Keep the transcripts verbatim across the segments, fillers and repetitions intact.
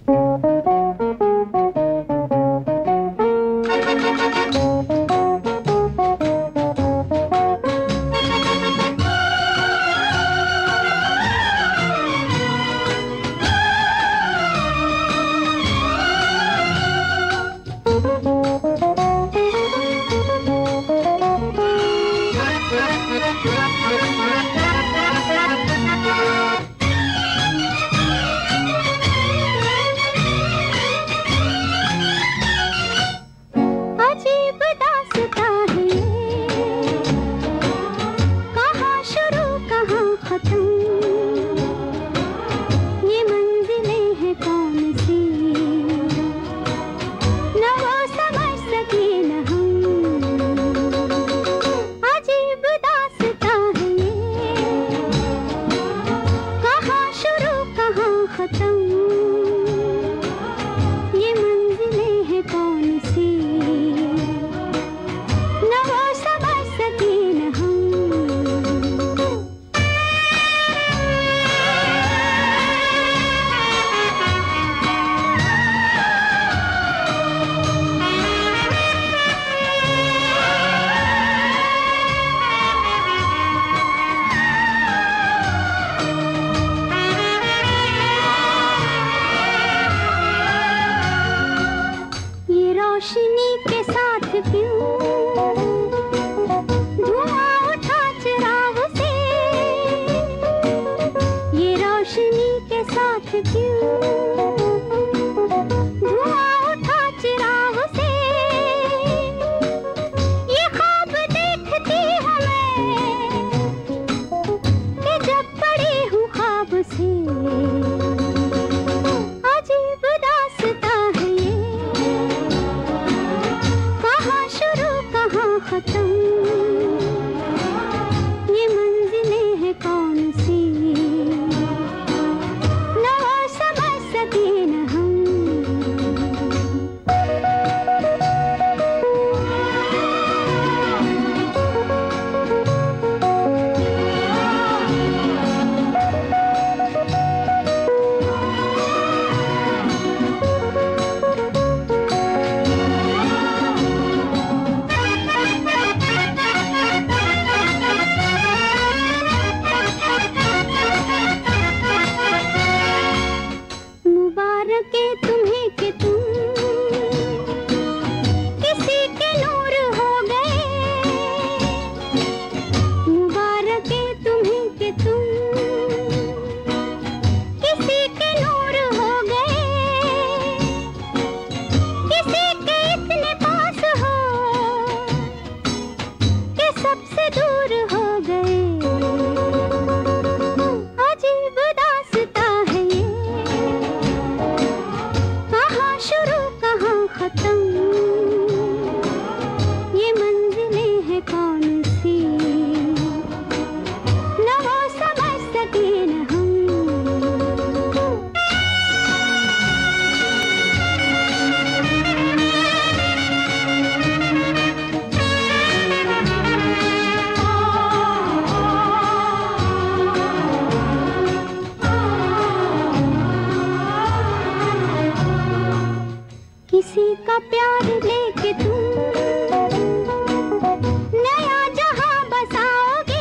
रोशनी के साथ क्यों धुआं उठा चिराग से, ये रोशनी के साथ क्यों धुआं उठा चिराग से, ये ख्वाब देखती हूँ मैं कि जब पड़ी हूँ ख्वाब से। ये मंजिलें हैं कौन सी, न वो समझ सके न हम। के तुम्हें कि तुम किसी के नूर हो गए, मुबारक है तुम्हें कि तुम किसी के नूर हो गए, किसी के इतने पास हो कि सबसे दूर हो गए। अजीब दास्तां है ये, शुरू कहाँ खत्म, ये मंजिलें हैं कौन सी, न वो समझ सके न हम। किसी का प्यार लेके तुम नया जहां बसाओगे,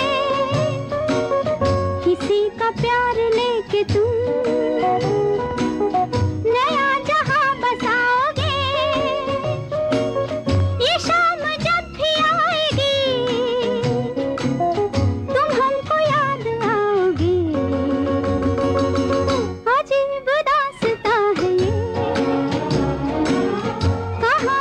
किसी का प्यार लेके तुम नया जहां बसाओगे। ये शाम जब भी आएगी तुम हमको याद आओगे। अजीब दास्तां है ये, कहाँ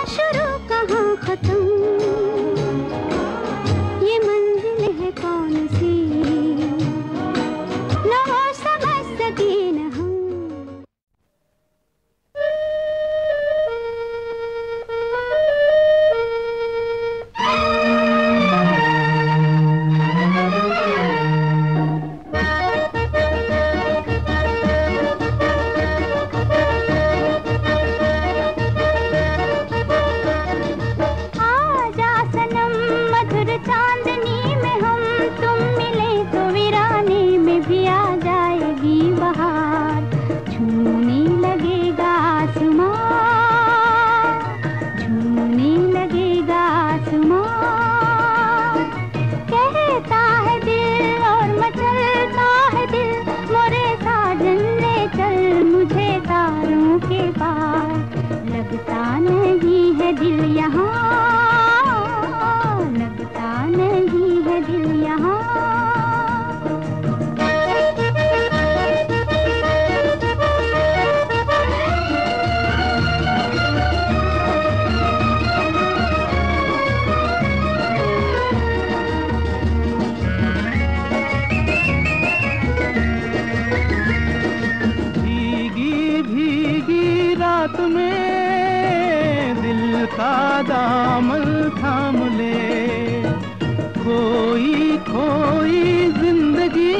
हाथ में दिल का दामन थाम ले, खोई खोई जिंदगी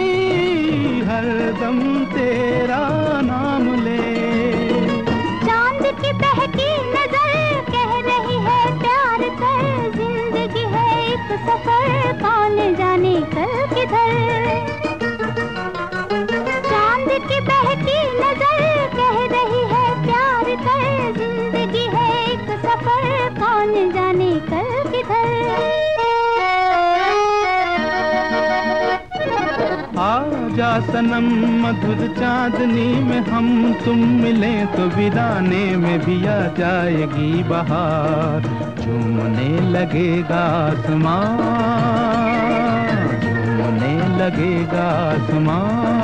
हरदम तेरा नाम ले। चांद की बहकी नजर कह रही है प्यार कर, जिंदगी है एक सफर कौन जाने कल किधर। चांद की बहकी नजर कह रही है प्यार कर, जिंदगी है एक सफर कौन जाने कल किधर। आजा सनम मधुर चांदनी में हम तुम मिले तो वीराने में भी आ जाएगी बहार, झूमने लगेगा आसमां, झूमने लगेगा आसमां।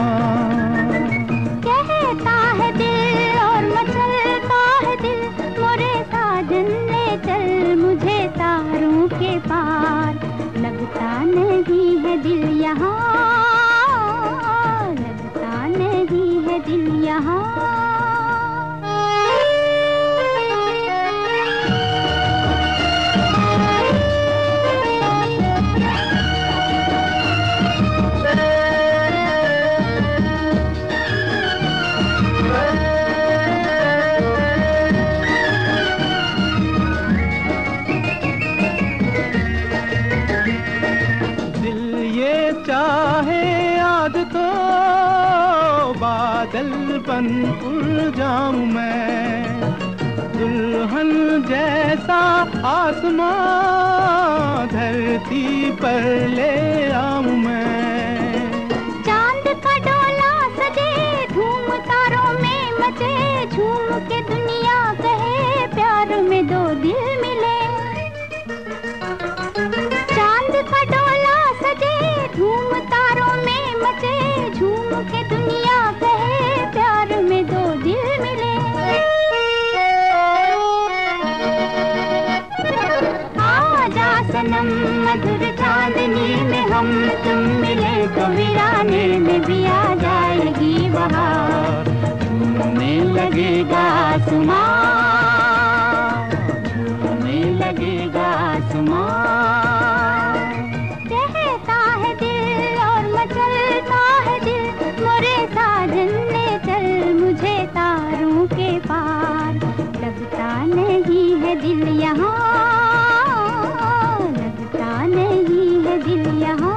कहता है दिल और मचलता है दिल, मोरे साजन ले चल मुझे तारों के पार। लगता नहीं है दिल यहाँ, लगता नहीं है दिल यहाँ। बन उड़ जाऊं मैं, दुल्हन जैसा आसमां धरती पर ले आऊं मैं। चांद का डोला सजे धूम तारों में मचे, झूम के दुनिया कहे प्यार में दो दिल मिले। चांद का डोला सजे धूम तारों में मचे, झूम के दुनिया कहे प्यार में दो दिल मिले। आजा सनम मधुर चांदनी में हम तुम मिले तो वीराने में भी आ जाएगी बहार, झूमने लगेगा आसमां, झूमने लगेगा आसमां। कहता है दिल और मचलता है दिल, मोरे साजन ले चल मुझे तारों के पार। लगता नहीं है दिल यहाँ, लगता नहीं है दिल यहाँ।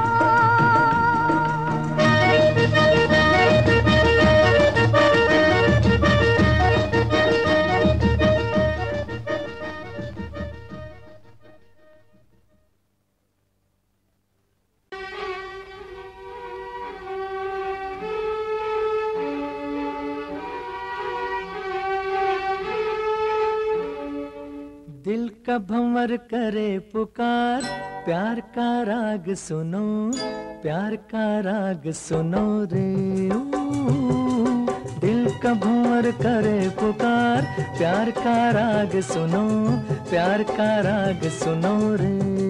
दिल का भंवर करे पुकार, प्यार का राग सुनो, प्यार का राग सुनो रे। दिल का भंवर करे पुकार, प्यार का राग सुनो, प्यार का राग सुनो रे।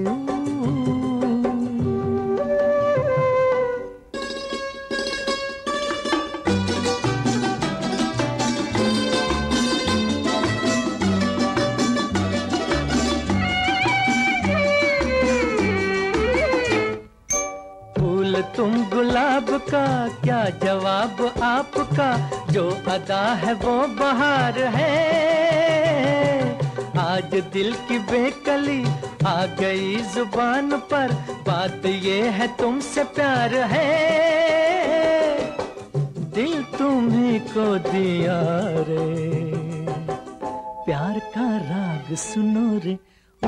तुम गुलाब का क्या जवाब आपका, जो अदा है वो बहार है। आज दिल की बेकली आ गई जुबान पर, बात ये है तुमसे प्यार है। दिल तुम्ही को दिया रे, प्यार का राग सुनो रे।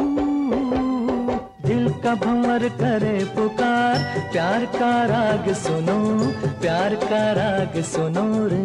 दिल का भंवर करे पुकार, प्यार का राग सुनो, प्यार का राग सुनो रे।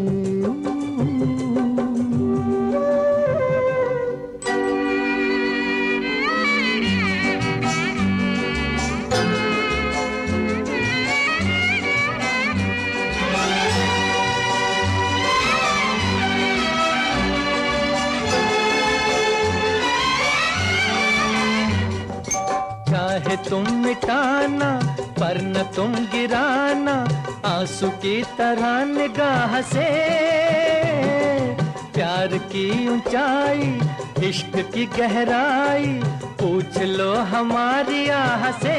चाहे तुम मिटाना पर न तुम गिराना, आंसू की तरह निगाह से। प्यार प्यार की ऊंचाई, इश्क की गहराई, पूछ लो हमारी आह से,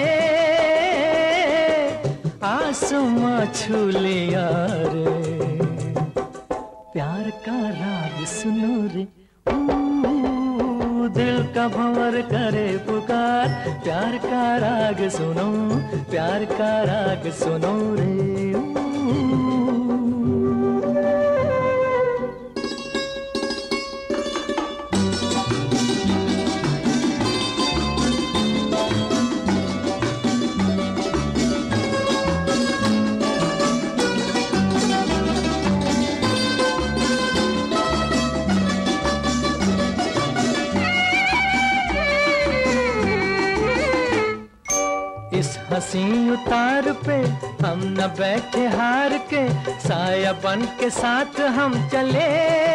आसमां छू लिया रे। प्यार का राग सुनो रे, दिल का भंवर करे पुकार, प्यार का राग सुनो, प्यार का राग सुनो रे। हंसी उतार पे हम न बैठे हार के, साया बन के साथ हम चले।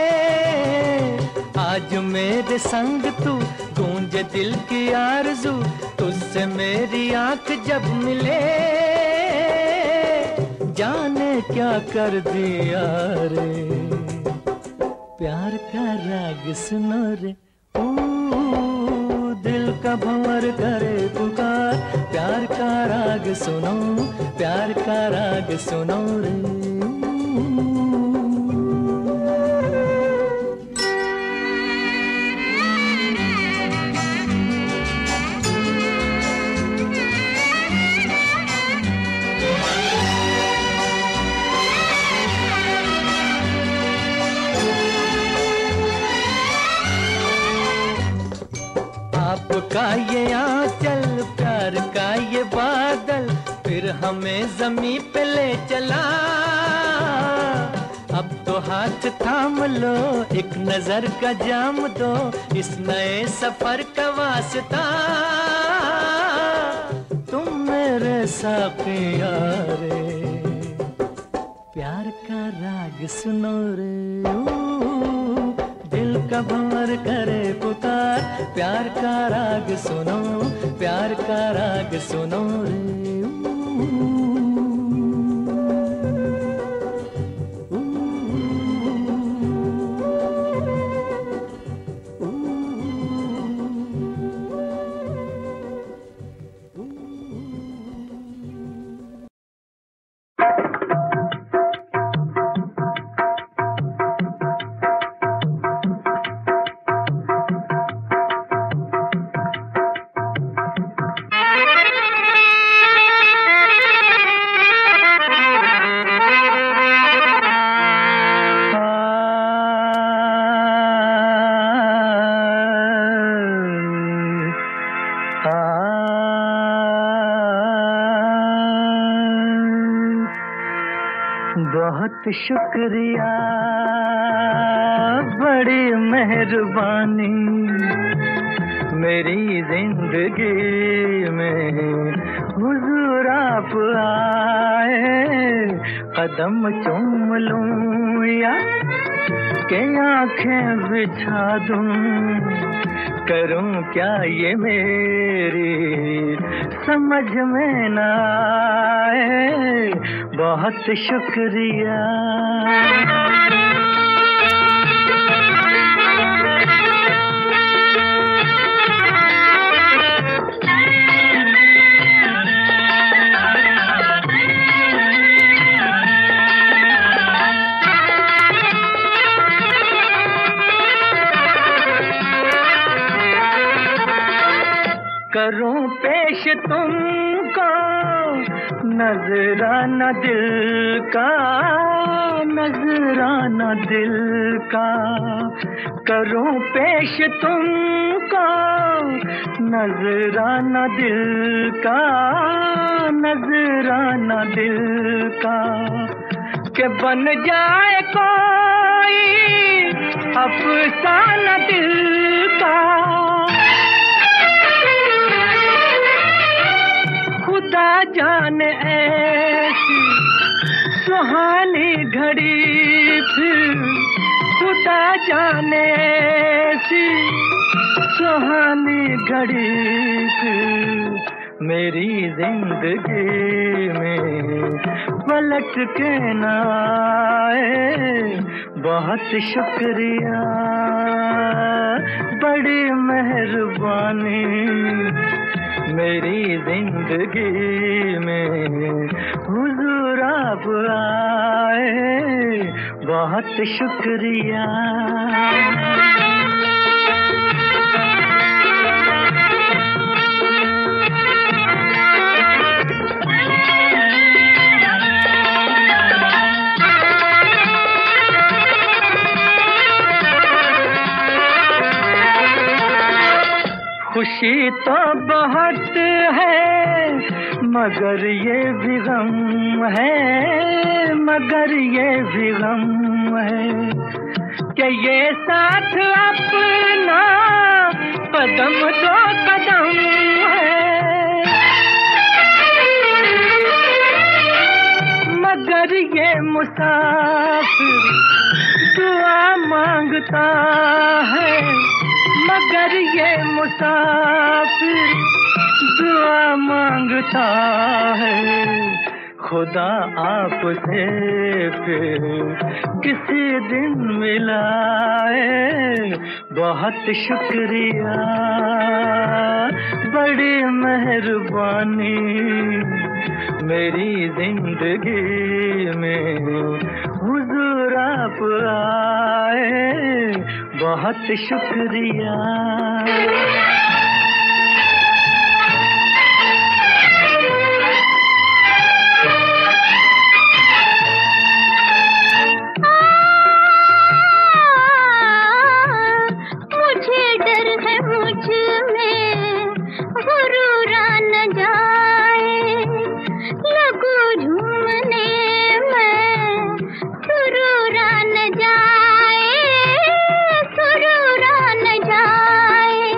आज मेरे संग तू, गूंजे दिल की आरज़ू, तुझसे मेरी आंख जब मिले, जाने क्या कर दिया रे। प्यार का राग सुनो रे, दिल का भंवर करे पुकार, प्यार का राग सुनो, प्यार का राग सुनो रे। आपका ये आंचल, प्यार का ये बादल, फिर हमें ज़मीं पे ले चला। अब तो हाथ थाम लो, एक नजर का जाम दो, इस नए सफर का वास्ता। तुम मेरे साथिया रे, प्यार का राग सुनो रे, दिल का भंवर करे पुकार, प्यार का राग सुनो, प्यार का राग सुनो रे। बहुत शुक्रिया, बड़ी मेहरबानी, मेरी जिंदगी में हुजूर आप आए। कदम चूम लूं या के आंखें बिछा दूं, करूं क्या ये मेरी समझ में ना आए। बहुत शुक्रिया। करूं पेश तुमको नजराना दिल का, नजराना दिल का। करूं पेश तुमको नजराना दिल का, नजराना दिल का। के बन जाए कोई अफसाना दिल का, खुदा जाने ऐसी सुहानी घड़ी फिर, खुदा जाने ऐसी सुहानी घड़ी फिर मेरी जिंदगी में पलट के न आए, बहुत शुक्रिया, बड़ी मेहरबानी। मेरी जिंदगी में हुजूर आप आए, बहुत शुक्रिया। खुशी तो बहुत है मगर ये भी गम है, मगर ये भी गम है कि ये साथ अपना कदम दो कदम है, मगर ये मुसाफिर दुआ मांगता है, मगर ये मुसाफिर दुआ मांगता है। खुदा आपसे फिर किसी दिन मिलाए, बहुत शुक्रिया, बड़ी मेहरबानी। मेरी जिंदगी में हुजूर आप आए, बहुत शुक्रिया। मुझे डर है मुझ में गुरूर न जाए, लगो झूमने में सुरूर न जाए, सुरूर न जाए।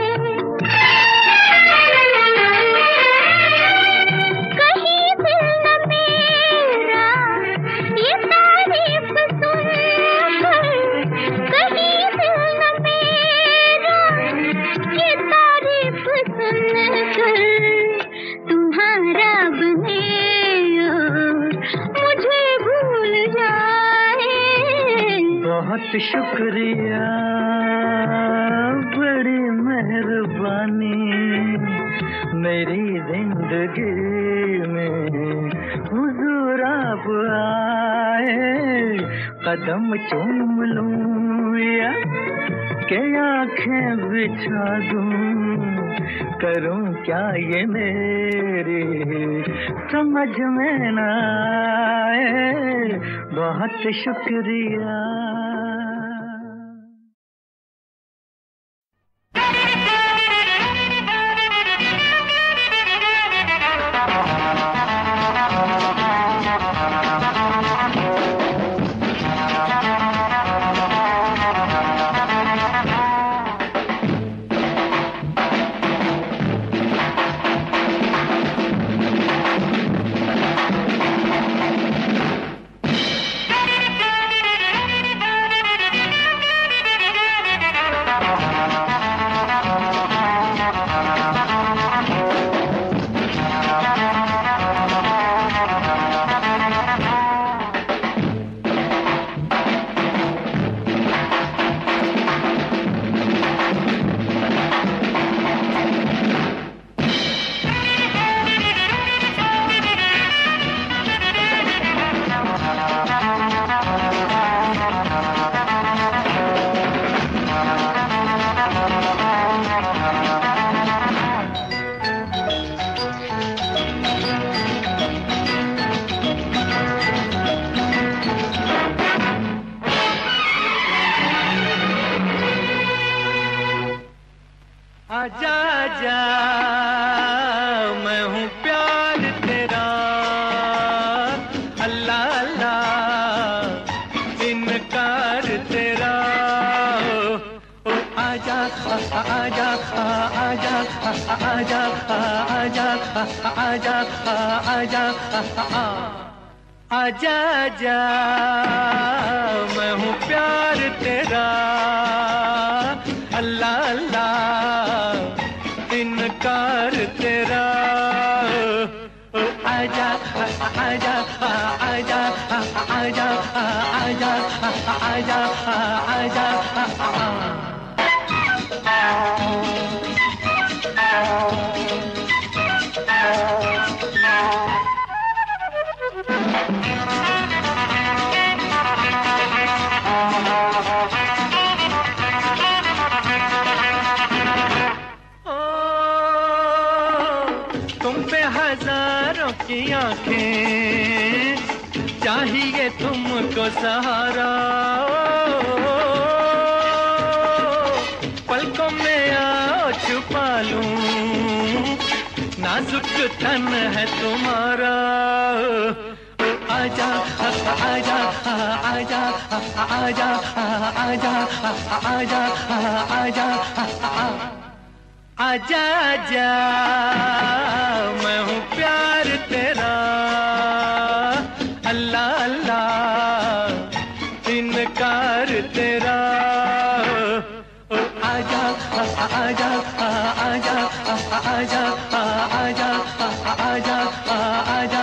कहीं दिल न मेरा ये तारीफ सुनकर, कहीं दिल न मेरा ये तारीफ सुनकर, तुम्हारा बने और मुझे भूल जाए, बहुत शुक्रिया, बड़ी मेहरबानी। मेरी जिंदगी में हुजूर आप आए, कदम चूम लूं या के आंखें बिछा दूं, करूं क्या ये मेरी समझ में न आए, बहुत शुक्रिया। आजा आजा मैं हूँ प्यार तेरा, अल्लाह अल्लाह इनकार तेरा। ओ आजा आजा आजा आजा आजा आजा आजा आजा आजा मैं हूँ प्यार तेरा, अल्लाह अल्लाह इनकार तेरा। आजा हजारों की आंखें चाहिए तुमको सहारा पलकों में आओ छुपा लूं नाजुक तन है तुम्हारा आजा आजा आजा आजा आजा आजा आजा आजा आजा मैं हूँ प्यार तेरा अल्लाह अल्लाह इनकार तेरा आजा आजा आजा आजा आजा आजा आजा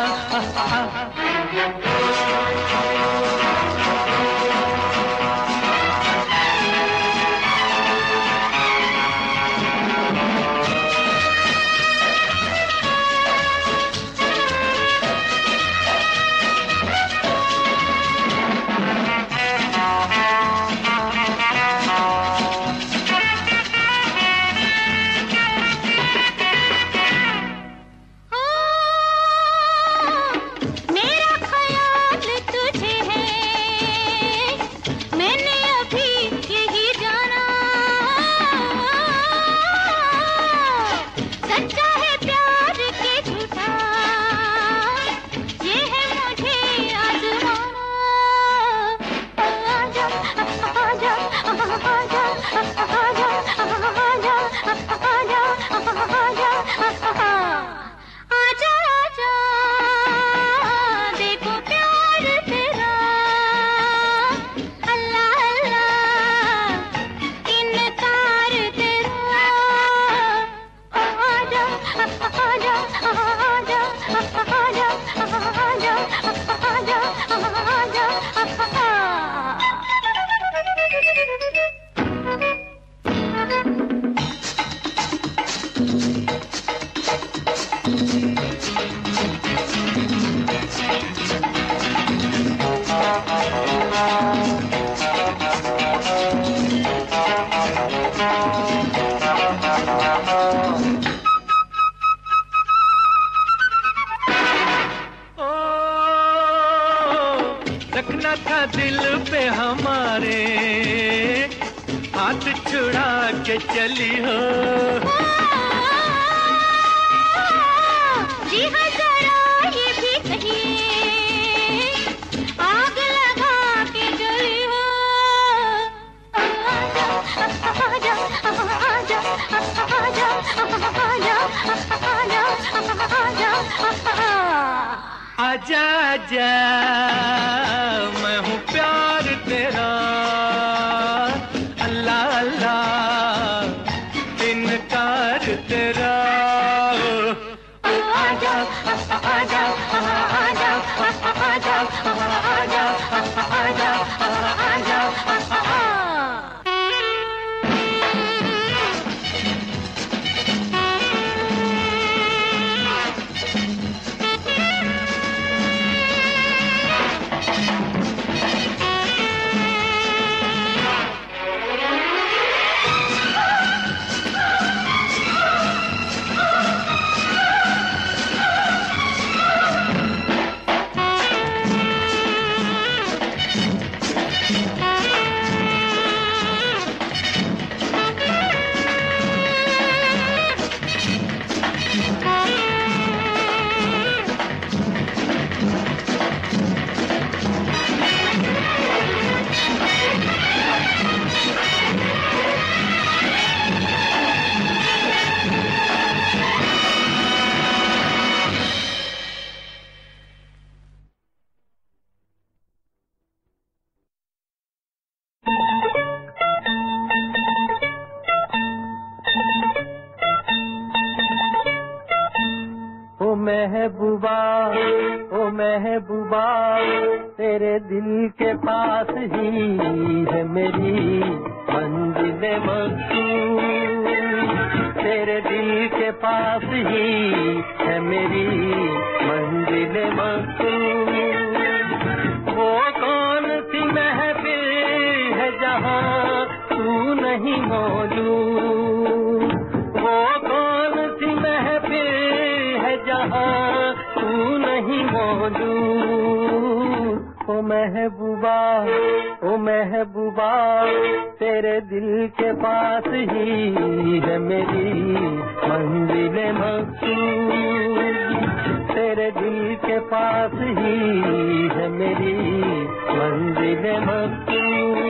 रखना था दिल पे हमारे हाथ छुड़ा के चली हो जी हाँ जरा ये भी कहिए आग लगा के जली हो आजा आजा आजा आजा आजा आजा मैं हूँ प्यार तेरा अल्लाह अल्लाह इनकार तेरा आजा आजा आजा आजा आजा आजा आजा तेरे दिल के पास ही है मेरी मंजिल मकसूद, तेरे दिल के पास ही है मेरी मंजिल मकसूद। वो कौन सी महफिल है जहाँ तू नहीं मौजूद, वो कौन सी महफिल है जहाँ तू नहीं मौजूद। ओ महबूबा ओ महबूबा तेरे दिल के पास ही है मेरी मंजिल मकसूद, तेरे दिल के पास ही है मेरी मंजिल मकसूद।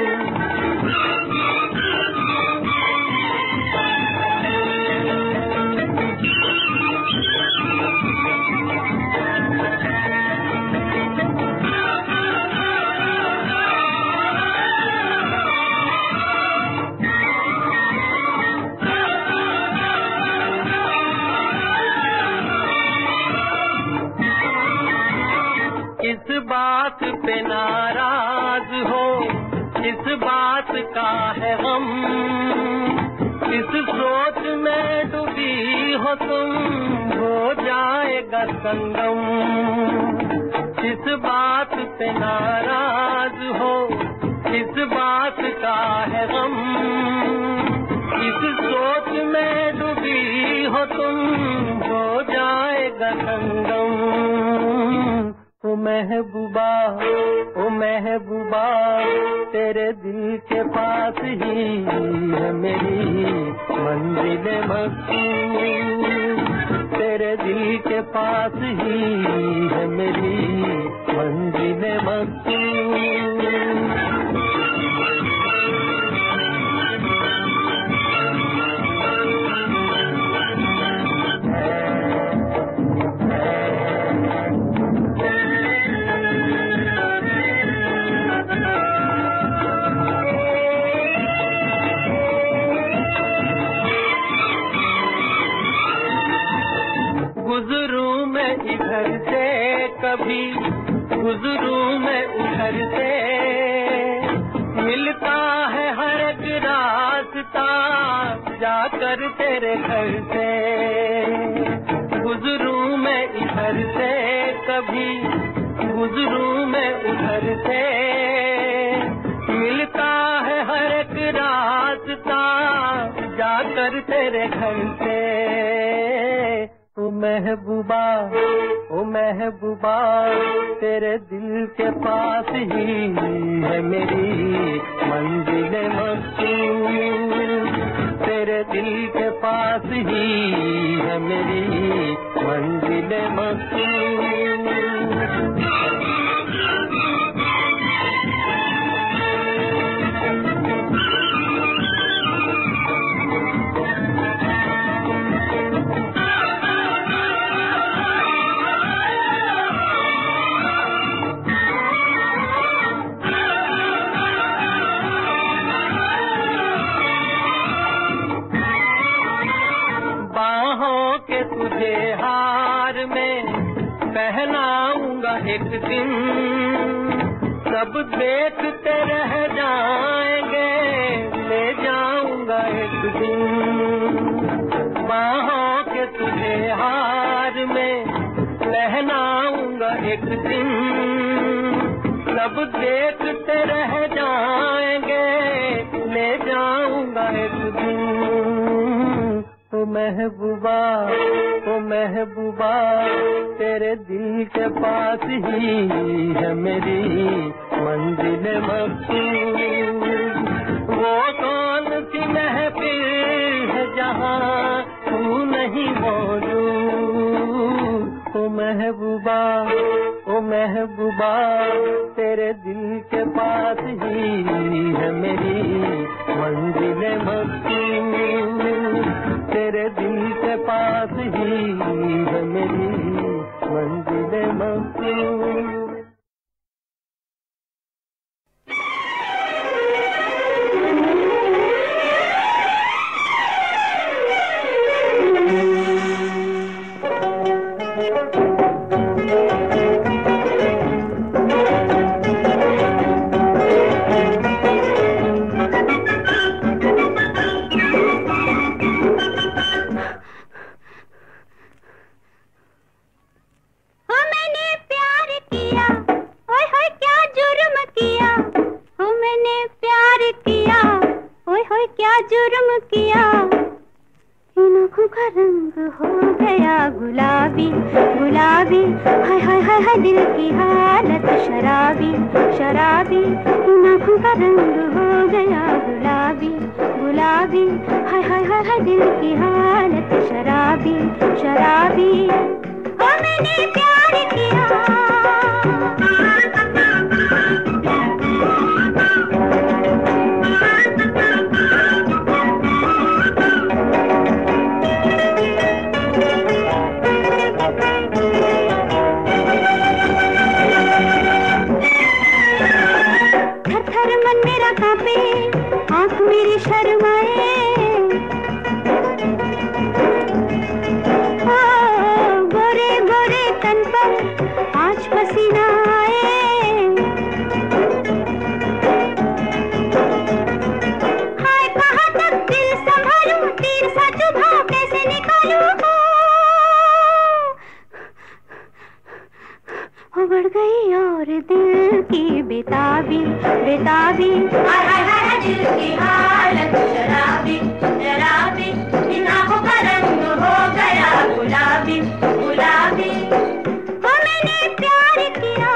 इस बात पे नाराज हो, इस बात का है गम, इस सोच में डूबी हो तुम, हो जाएगा संगम। इस बात पे नाराज हो, इस बात का है गम, इस सोच में डूबी हो तुम, हो जाएगा संगम। ओ महबूबा ओ महबूबा तेरे दिल के पास ही है मेरी मंजिल मकसूद, तेरे दिल के पास ही है मेरी मंजिल मकसूद। गुजरूं मैं इधर से कभी, गुजरूं मैं उधर से, मिलता है हर एक रास्ता जाकर तेरे घर से। गुजरूं मैं इधर से कभी, गुजरूं मैं उधर से, मिलता है हर एक रास्ता जाकर तेरे घर से। ओ महबूबा ओ महबूबा तेरे दिल के पास ही है मेरी मंजिल मकसूद, तेरे दिल के पास ही है मेरी मंजिल मकसूद। तुझे हार में पहनाऊंगा एक दिन, सब देखते रह जाएंगे, ले जाऊंगा एक दिन। बाहों के तुझे हार में पहनाऊंगा एक दिन, सब देखते रह जाएंगे, ले जाऊंगा एक दिन। ओ महबूबा ओ महबूबा तेरे दिल के पास ही है मेरी मंजिल मकसूद। वो कौन सी महफिल है जहाँ तू नहीं मौजूद। ओ महबूबा ओ महबूबा तेरे दिल के पास ही है मेरी मंजिल मकसूद, तेरे दिल के पास ही है मेरी मंजिल मकसूद। हाय क्या जुर्म किया, इन आँखों का रंग हो गया गुलाबी गुलाबी, हाय हाय हाय हाय दिल की हालत शराबी शराबी, इन आँखों का रंग हो गया गुलाबी गुलाबी, हाय हाय हाय हाय दिल की हालत शराबी शराबी। ओ मैंने प्यार किया, कांपे आँख मेरी शर्माए, गोरे गोरे तन पर आज पसीना आए, हाय कहाँ तक दिल संभालूं, तीर सा चुभा कैसे निकालूं, हो बढ़ गई और दिल की बेताबी बेताबी, हाय हाय हाय दिल की हालत शराबी शराबी, इन आँखों का रंग हो गया गुलाबी गुलाबी, ओ मैंने प्यार किया।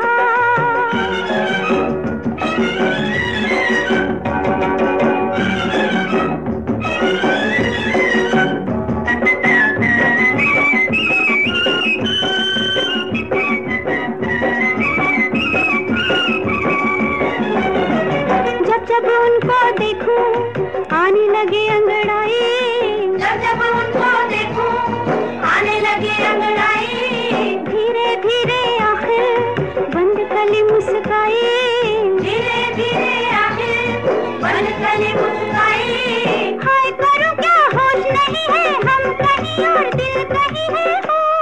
जब उनको देखूं आने लगे अंगड़ाई, जब जब उनको देखूं आने लगे अंगड़ाई, धीरे धीरे आखिर बंद कली मुस्काई, धीरे धीरे आखिर बंद कली मुस्काई, हाय करूं क्या होश नहीं है, हम कहीं और दिल कहीं है,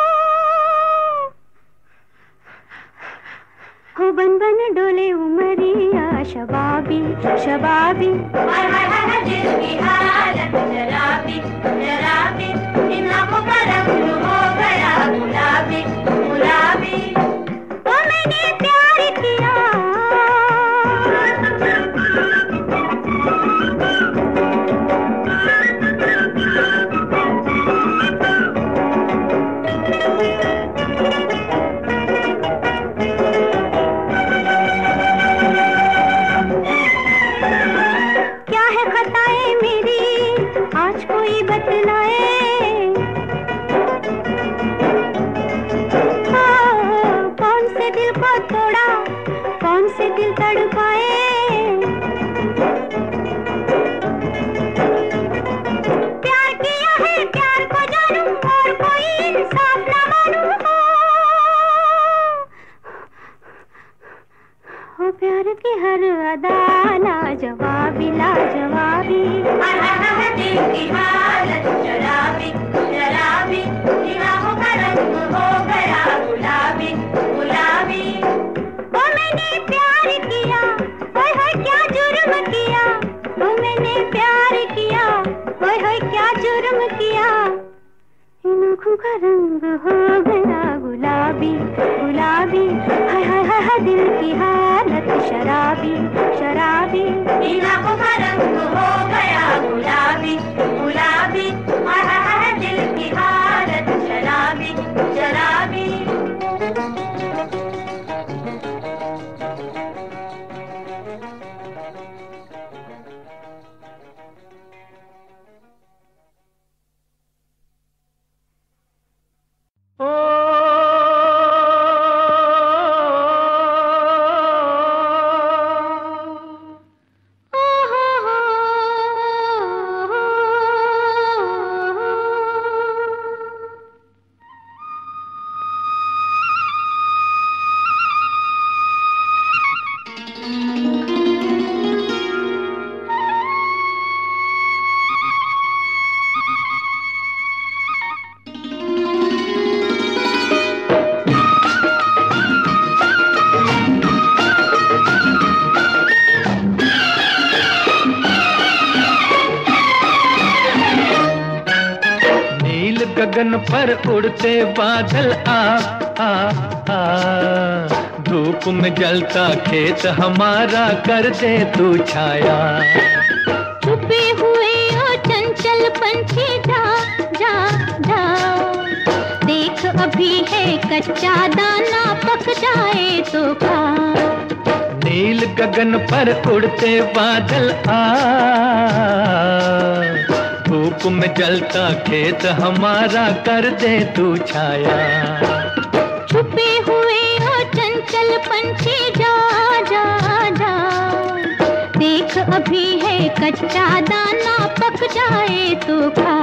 हो बन बन डोले उमरिया शबाबी शबाबी, हाय हाय हाय दिल की हालत शराबी शराबी, इन आँखों का रंग हो गया गुलाबी गुलाबी, ओ मैंने प्यार किया। आज कोई बतलाए, कौन से दिल को तोड़ा कौन से दिल तड़पाए, प्यार किया है प्यार को जानूं और कोई इंसाफ ना मानूं, हो प्यार की हर अदा लाजवाबी लाजवाबी, हाय हाय हाय दिल की हालत शराबी शराबी, इन आँखों का रंग हो गया गुलाबी गुलाबी, ओ मैंने प्यार किया, ओए होए क्या जुर्म किया, ओ मैंने प्यार किया, ओए होए क्या जुर्म किया, इन आँखों का रंग हो गया गुलाबी गुलाबी, हाय हाय हाय हाय दिल की हालत शराबी शराबी, इन आँखों का रंग हो गया गुलाबी गुलाबी, हाय हाय हाय दिल की हालत शराबी शराबी। गगन पर उड़ते बादल आ आ आ, धूप में जलता खेत हमारा कर दे तू छाया, छुपी कच्चा दाना पक जाए तो खा। नील गगन पर उड़ते बादल आ, धूप में जलता खेत हमारा कर दे तू छाया। छुपे हुए हो चंचल पंछी जा जा जा, देख अभी है कच्चा दाना पक जाए तो खा।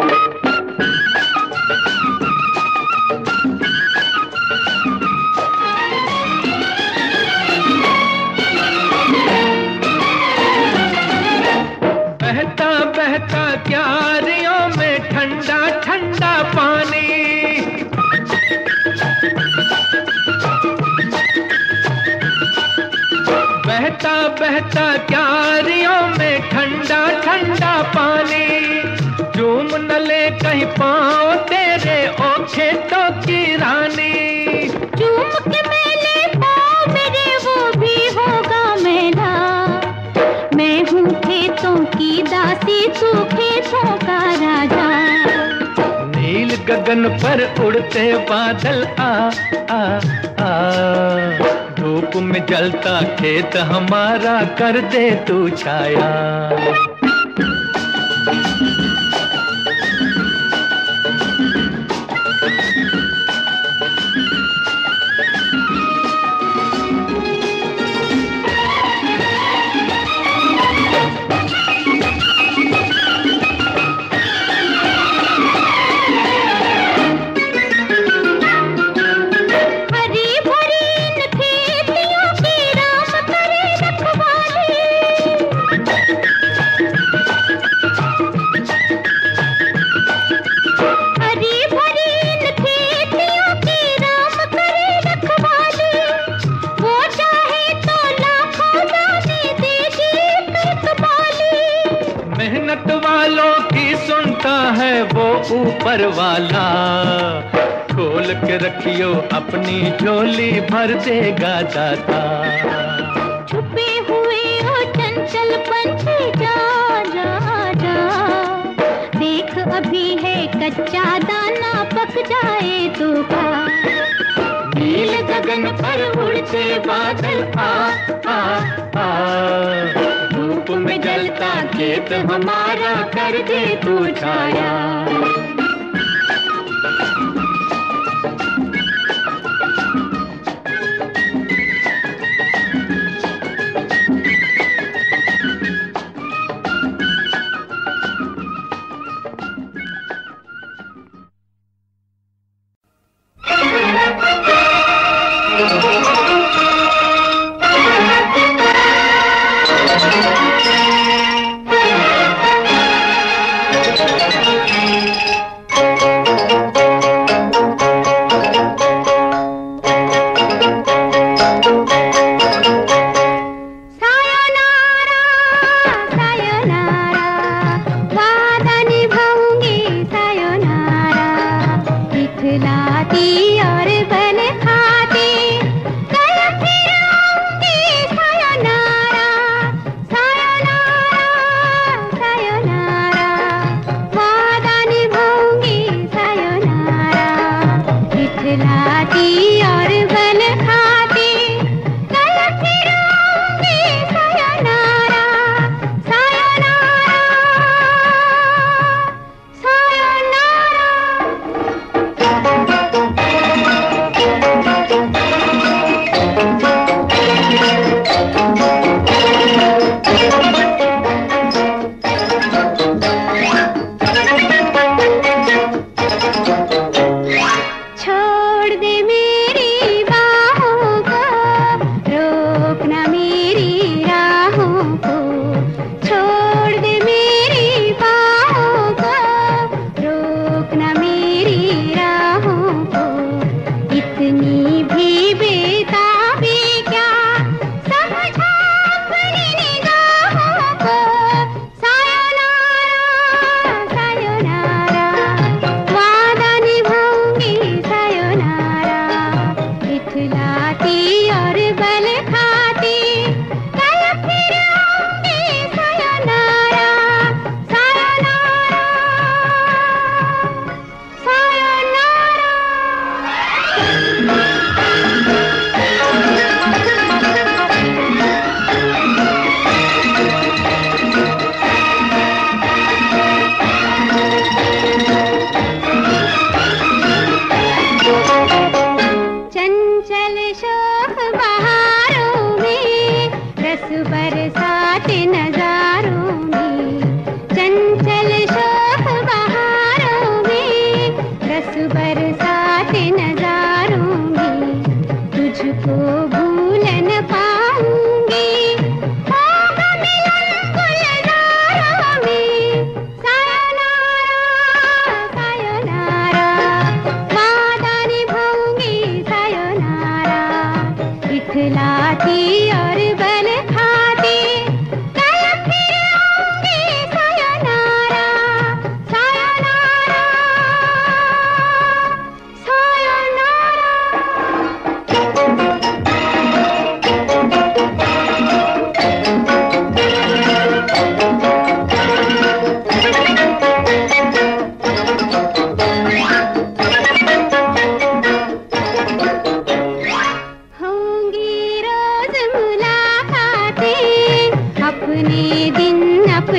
बहता बहता क्यारियों में ठंडा ठंडा पानी, बहता बहता क्यारियों में ठंडा ठंडा पानी। झूम न ले कहीं पाँव तेरे ओ खेतों की रानी। झूम के मेले पाँव मेरे वो भी होगा मेला, मैं हूँ खेतों की दासी तू खेतों का राजा। नील गगन पर उड़ते बादल आ आ आ, धूप में जलता खेत हमारा कर दे तू छाया। मेहनत वालों की सुनता है वो ऊपर वाला, खोल के रखियो अपनी झोली भर देगा दाता। छुपे हुए हो चंचल पंछी जा जा जा, देख अभी है कच्चा दाना पक जाए तो खा। नील गगन पर उड़ते बादल आ आ आ, धूप में जलता खेत हमारा कर दे तू छाया।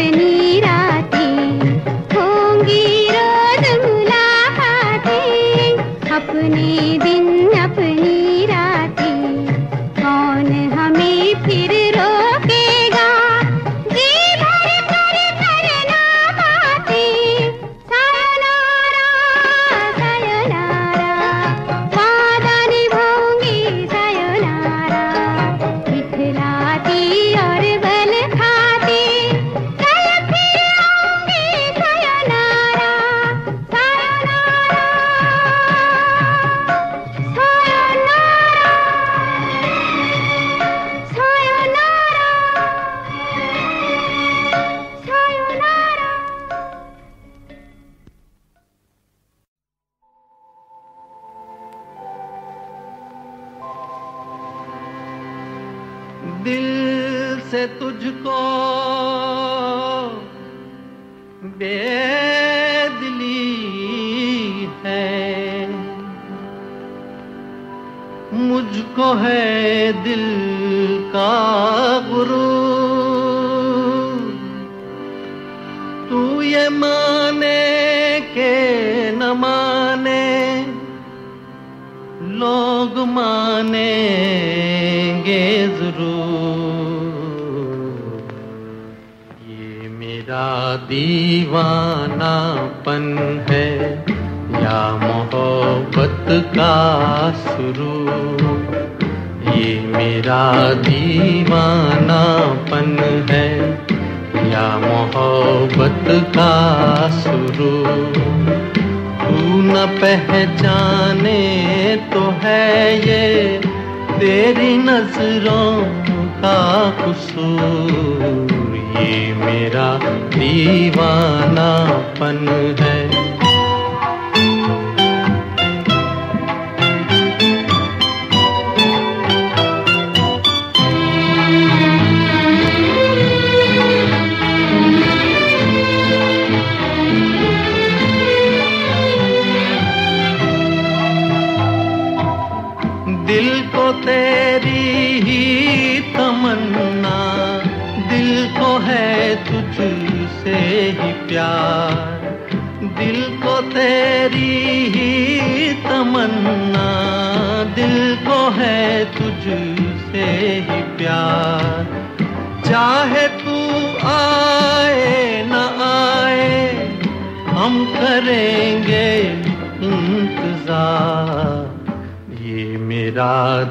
अपनी रातें होंगी रोज मुलाकातें, अपने दिन अपनी रातें, कौन हमें फिर रोकेगा, जी भर कर करना बातें। सायोनारा सायोनारा, वादा निभाऊंगी सायोनारा, इठलाती और बल खाती, कल फिर आऊंगी सायोनारा। सायोनारा सायोनारा सायोनारा सायोनारा। दिल से तुझको बेदिली है, मुझको है दिल का गुरूर। तू ये माने के न माने, लोग मानेंगे जरूर। ये मेरा दीवानापन है या मोहब्बत का सुरूर। ये मेरा दीवानापन है या मोहब्बत का सुरूर। तू न पहचाने तो है ये तेरी नजरों का कसूर। ये मेरा दीवानापन है। दिल को तेरी ही तमन्ना, दिल को है तुझसे ही प्यार। दिल को तेरी ही तमन्ना, दिल को है तुझसे ही प्यार। चाहे तू आए न आए, हम करेंगे इंतजार। ये मेरा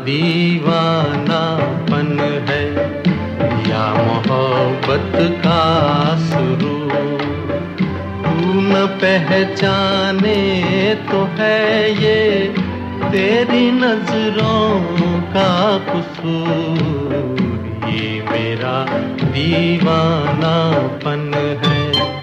दीवानापन है या मोहब्बत का सुरूर। तू न पहचाने तो है ये तेरी नजरों का कसूर। ये मेरा दीवानापन है।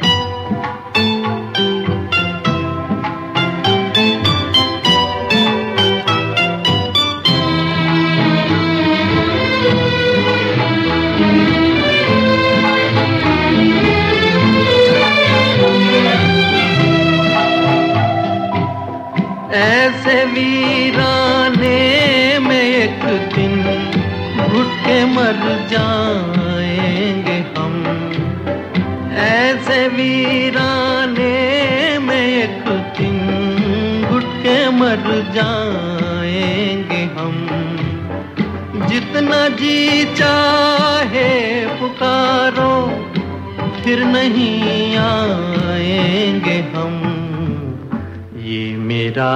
ऐसे वीराने में एक दिन घुट के मर जाएंगे हम। ऐसे वीराने में एक दिन घुट के मर जाएंगे हम। जितना जी चाहे पुकारो, फिर नहीं आएंगे हम। ये मेरा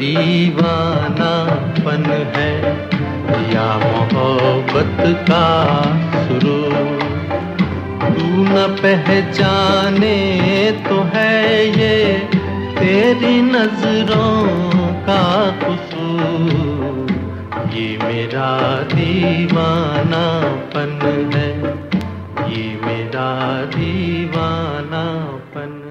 दीवानापन है या मोहब्बत का सुरूर। तू न पहचाने तो है ये तेरी नजरों का कसूर। ये मेरा दीवानापन है, ये मेरा दीवानापन है।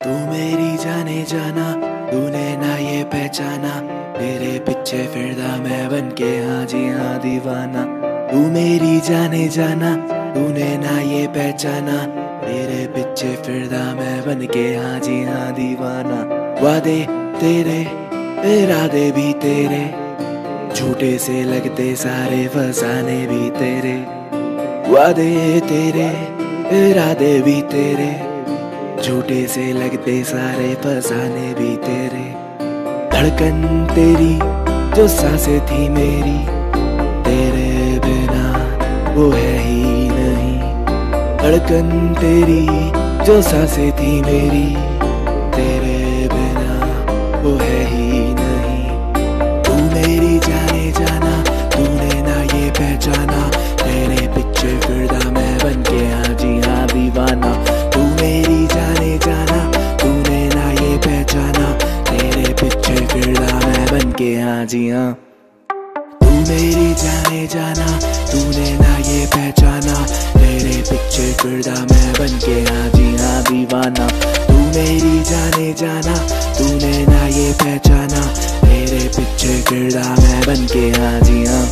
तू मेरी जाने जाना, तूने ना ये पहचाना, तेरे पीछे फिरदा मैं बन के, हाँ जी हाँ दीवाना। तू मेरी जाने जाना, तूने ना ये पहचाना, तेरे पीछे फिरदा मैं बन के, हाँ जी हाँ दीवाना। वादे तेरे इरादे भी तेरे, झूठे से लगते सारे फसाने भी तेरे। वादे तेरे इरादे भी तेरे, झूठे से लगते सारे फसाने भी तेरे। धड़कन तेरी जो सांसें थी मेरी, तेरे बिना वो है ही नहीं। धड़कन तेरी जो सांसें थी मेरी, तेरे बिना वो है ही नहीं। तू मेरी जाने जाना, तूने ना ये पहचाना, तेरे पीछे फिरदा मैं बन के, हाँ जी हाँ दीवाना। तू मेरी जाने जाना, तूने ना ये पहचाना, तेरे पीछे फिरदा मैं बन के, हाँ जी हाँ। तू मेरी जाने जाना, तूने ना ये पहचाना, तेरे पीछे फिरदा मैं बन के, हाँ जी हाँ दीवाना। तू मेरी जाने जाना, तूने ना ये पहचाना, तेरे पीछे फिरदा मैं बन के, हाँ जी हाँ।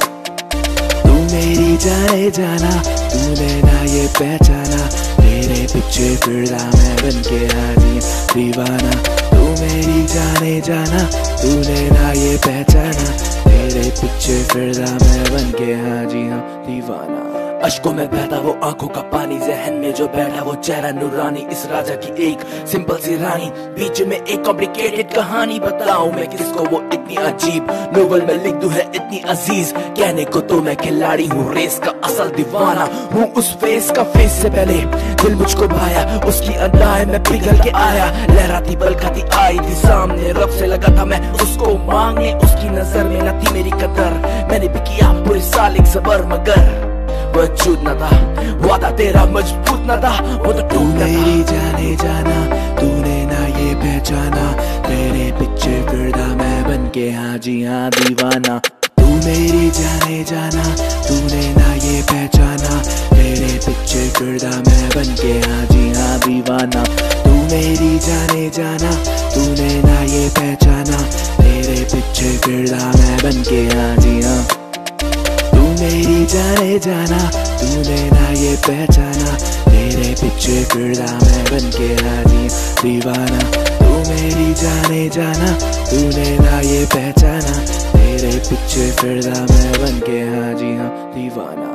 तू मेरी जाने जाना, तूने ना ये पहचाना, तेरे पीछे फिरदा मैं बन के, हाँ जी दीवाना। तू मेरी जाने जाना, तूने ना ये पहचाना, तेरे पीछे फिरदा मैं बन के, हाँ जी हाँ दीवाना। अश्कों में बहता वो आंखों का पानी, जहन में जो बैठा वो चेहरा नूरानी, इस राजा की एक सिंपल सी रानी, बीच में एक कॉम्प्लिकेटेड कहानी। बताऊं मैं किसको वो इतनी अजीब, नोवेल में लिख दूं है इतनी अजीज। कहने को तो मैं खिलाड़ी हूँ, रेस का असल दीवाना हूँ। उस फेस का फेस से पहले दिल मुझको भाया, उसकी अदाएं में पिघल के आया। लहराती बलखाती आई थी सामने, रब से लगा था मैं उसको मांगने। उसकी नजर में न थी मेरी कदर, मैंने भी किया पूरे साल एक सबर, मगर वजूद न था, वादा तेरा मजबूत न था, वो तो तू मेरी जाने जाना, तूने ना ये पहचाना, तेरे पीछे फिरदा मैं बन के, हाँ जी हाँ दीवाना। तू मेरी जाने जाना, तूने ना ये पहचाना, तेरे पीछे फिरदा मैं बन के, हाँ जी हाँ दीवाना। तू मेरी जाने जाना, तूने ना ये पहचाना, तेरे पीछे फिरदा मैं बन के, हाँ जी हाँ। मेरी जाने जाना, तूने ना ये पहचाना, तेरे पीछे फिरदा मैं बन के, हाँ जी दीवाना। तू मेरी जाने जाना, तूने ना ये पहचाना, तेरे पीछे फिरदा मैं बन के, हाँ जी हाँ दीवाना।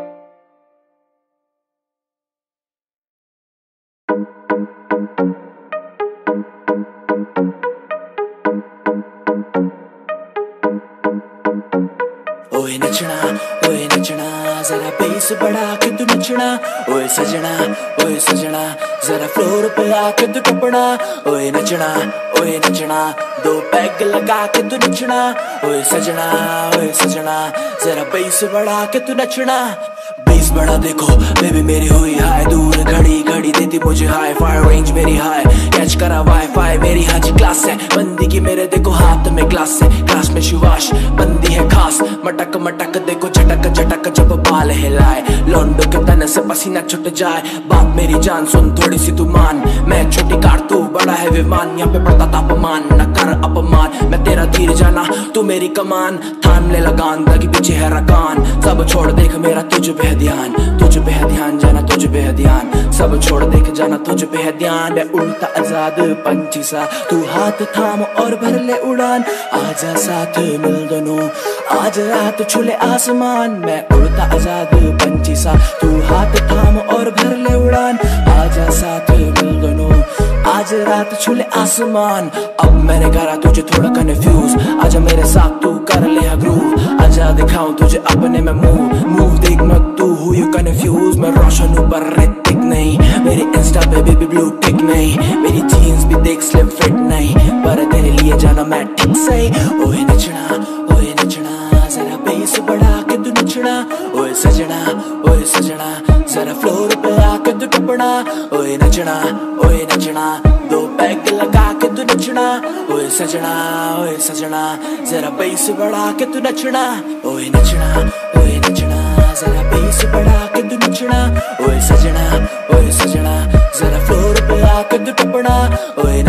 ओए नचना, ओए नचना, जरा बेस बढ़ा के तू नचना। ओए सजना, ओए सजना, जरा फ्लोर पे आके तू टपना। ओए नचना, ओए नचना, दो पैग लगा के तू नचना। ओए सजना, ओए सजना, जरा बेस बढ़ा के तू नचना। बेस बढ़ा देखो बेबी मेरी हुई हाय, दूर घड़ी घड़ी देती मुझे हाई, फायर रेंज मेरी हाई, कैच करा वाईफाई मेरी, हाँ जी क्लास है बंदी की मेरे, देखो हाथ में ग्लास है, क्लास में शिवाश बंदी है खास। मटक मटक देखो झटक झटक जब बाल हिलाए, लौंडो के तन से पसीना छुट जाए। बात मेरी जान सुन थोड़ी सी तू मान, मैं छोटी कार तू बड़ा है विमान, यहाँ पे पड़ता तापमान न कर अपमान। मैं तेरा तीर जाना तू मेरी कमान, थाम ले लगान दागी पीछे है रकान। सब छोड़ देख मेरा तुझ पे है ध्यान, तुझ पे है ध्यान जाना तुझ पे है ध्यान। सब छोड़ देख जाना तुझ पे है ध्यान। मैं उड़ता आजाद पंछी सा, तू हाथ थाम और भर ले उड़ान। आजा साथ मिल दोनों, आज रात छुले आसमान। मैं उड़ता आजाद पंछी सा, तू हाथ थाम और भर ले उड़ान। आजा साथ मिल दोनों, आज रात छुले आसमान। अब मैंने करा तुझे थोड़ा कन्फ्यूज, आजा मेरे साथ तू कर ले ग्रूव। आजा दिखाऊं तुझे अपने में मूव, मूव देख मत तू हुई कन्फ्यूज। मैं रोशन हूँ पर ऋतिक नहीं, मेरी इंस्टा पे बेबी ब्लू टिक नहीं। मेरी जीन्स भी देख स्लिम फिट नहीं, पर तेरे लिए जाना मैं ठीक सही। ओए नचना, ओए नचना, जरा बेस बढ़ा के तू नचना। ओए सजना, ओए सजना, जरा फ्लोर पे आके तू टपना। ओए नचना, ओए नचना, दो पैग लगा के तू नचना। ओए सजना, ओए सजना, जरा बेस बढ़ा के तू नचना। ओए नचना, ओए नचना, जरा बेस बढ़ा के तू नचना। ओए सजना, ओए सजना, जरा फ्लोर पे आके तू टपना। ओए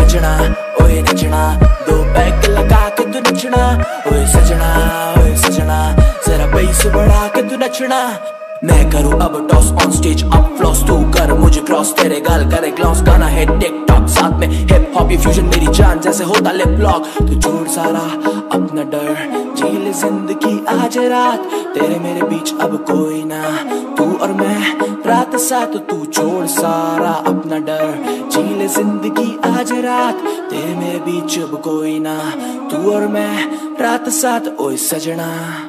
अब toss on stage up floss तू कर मुझे क्रॉस तेरे गाल करे ग्लॉस गाना है टिक टॉक साथ में हिप हॉप ये फ्यूजन मेरी जान जैसे होता लिप लॉक तू छोड़ सारा अपना डर जी ले जिंदगी आज रात तेरे मेरे बीच अब कोई ना तू और मैं रात साथ तू छोड़ सारा अपना डर जी ले जिंदगी आज रात तेरे मेरे बीच अब कोई ना तू और मैं रात साथ ओए सजना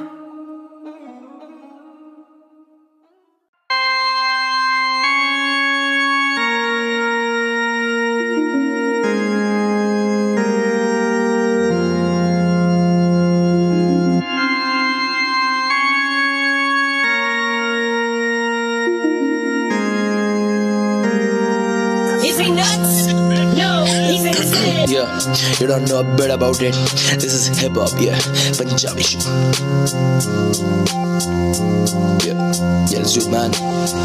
You don't know a bit about it. This is hip hop, yeah. Punjabi shit. Yeah, yeah, let's do it, man.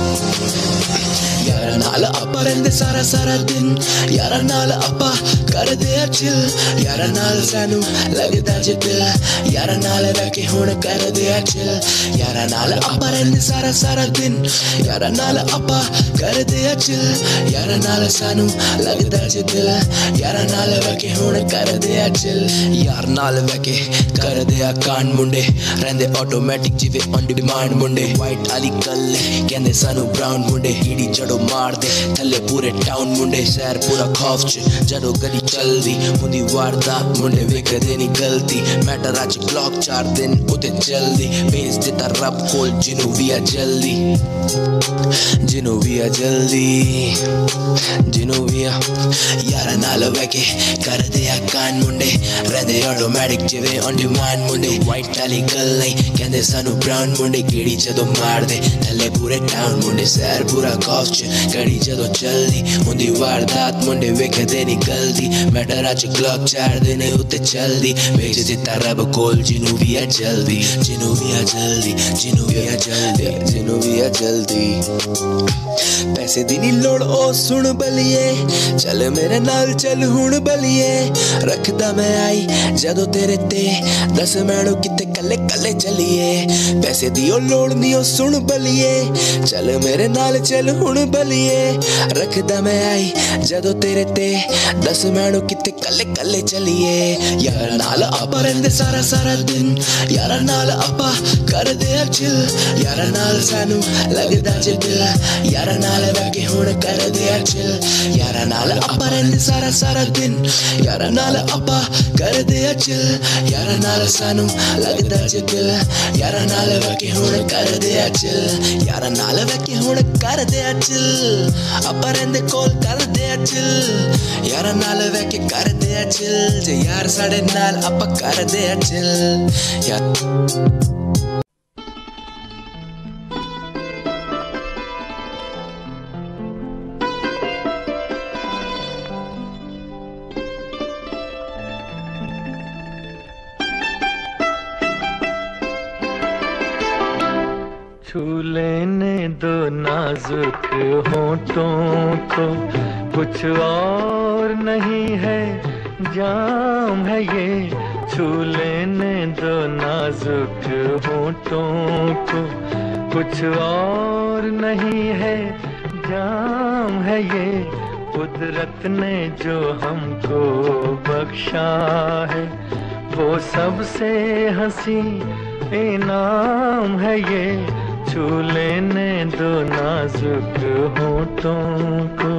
यारा नाल आपा रहंदे सारा सारा दिन यारा नाल आपा कर दे चिल यारा नाल सानू लगदा जे दिल यारा नाल रह के हुण कर दे चिल यारा नाल आपा रहंदे सारा सारा दिन यारा नाल आपा कर दे चिल यारा नाल सानू लगदा जे दिल यारा नाल रह के हुण कर दे चिल यार नाल रह के कर दे कांड मुंडे रहंदे ऑटोमैटिक जिवे ऑन डिमांड मुंडे वाइट आली कल्ले कहंदे सानू ब्राउन मुंडे कीड़ी जड़ो मार दे थल्ले पूरे टाउन मुंडे शहर पूरा खौफ च जड़ो गली चलदी मुंदी वारदात मुंडे वेखदे नी गलती मैटर अज ब्लॉक चार दिन उते जल्दी भेज दिता रब कोल जिनू भी आ जल्दी जिनू भी आ जल्दी जिनू भी आ यारा नाल वैके कर दे आ कान मुंडे रहंदे ऑटोमैटिक जिवे ऑन डिमांड मुंडे वाइट टाली गल नहीं कहंदे सानू ब्राउन मुंडे कीड़ी जदों मार दे थल्ले पूरे टाउन मुंडे शहर पूरा खौफ च कड़ी जदों चलदी उंदी वारदात मुंडे वेखदे नी गलती मैटर अज क्लॉक चार दिन उत्ते चलदी भेज दिता रब कोल जिनू भी आ जल्दी जिनू भी आ जल्दी जिनू भी आ जल्दी जिनू भी आ जल्दी पैसे दी नी लोड़ ओ सुन बलिए चल मेरे नाल चल हुण बलिए रखदा मैं आई जदों तेरे ते दस मैनू किते कल्ले कल्ले चलिए पैसे दी ओ लोड़ नी ओ सुन बलिए चल मेरे नाल चल हुण बलिए रखदा मैं आई जदों तेरे ते दस मैनू किते कल्ले कल्ले चलिए यारा नाल आपा रहंदे सारा सारा दिन यारा नाल आपा कर दे चिल यारा नाल सानू लगदा जे दिल यारा नाल रह के हुण कर दे चिल यारा नाल आपा रहंदे सारा सारा दिन यारा नाल आपा कर दे चिल यारा नाल सानू लगदा जे दिल यारा नाल रह के हुण कर दे चिल यारा नाल रह के हुण कर दे चिल आपा रहंदे कोल कर दे चिल यारा नाल रह के कर दे चिल जे यार साडे नाल आपा कर दे चिल यार छू लेने दो नाजुक होठों को कुछ और नहीं है जाम है ये छू लेने दो नाजुक होठों को कुछ और नहीं है जाम है ये कुदरत ने जो हमको बख्शा है वो सबसे हंसी इनाम है ये छू लेने दो नाजुक होठों को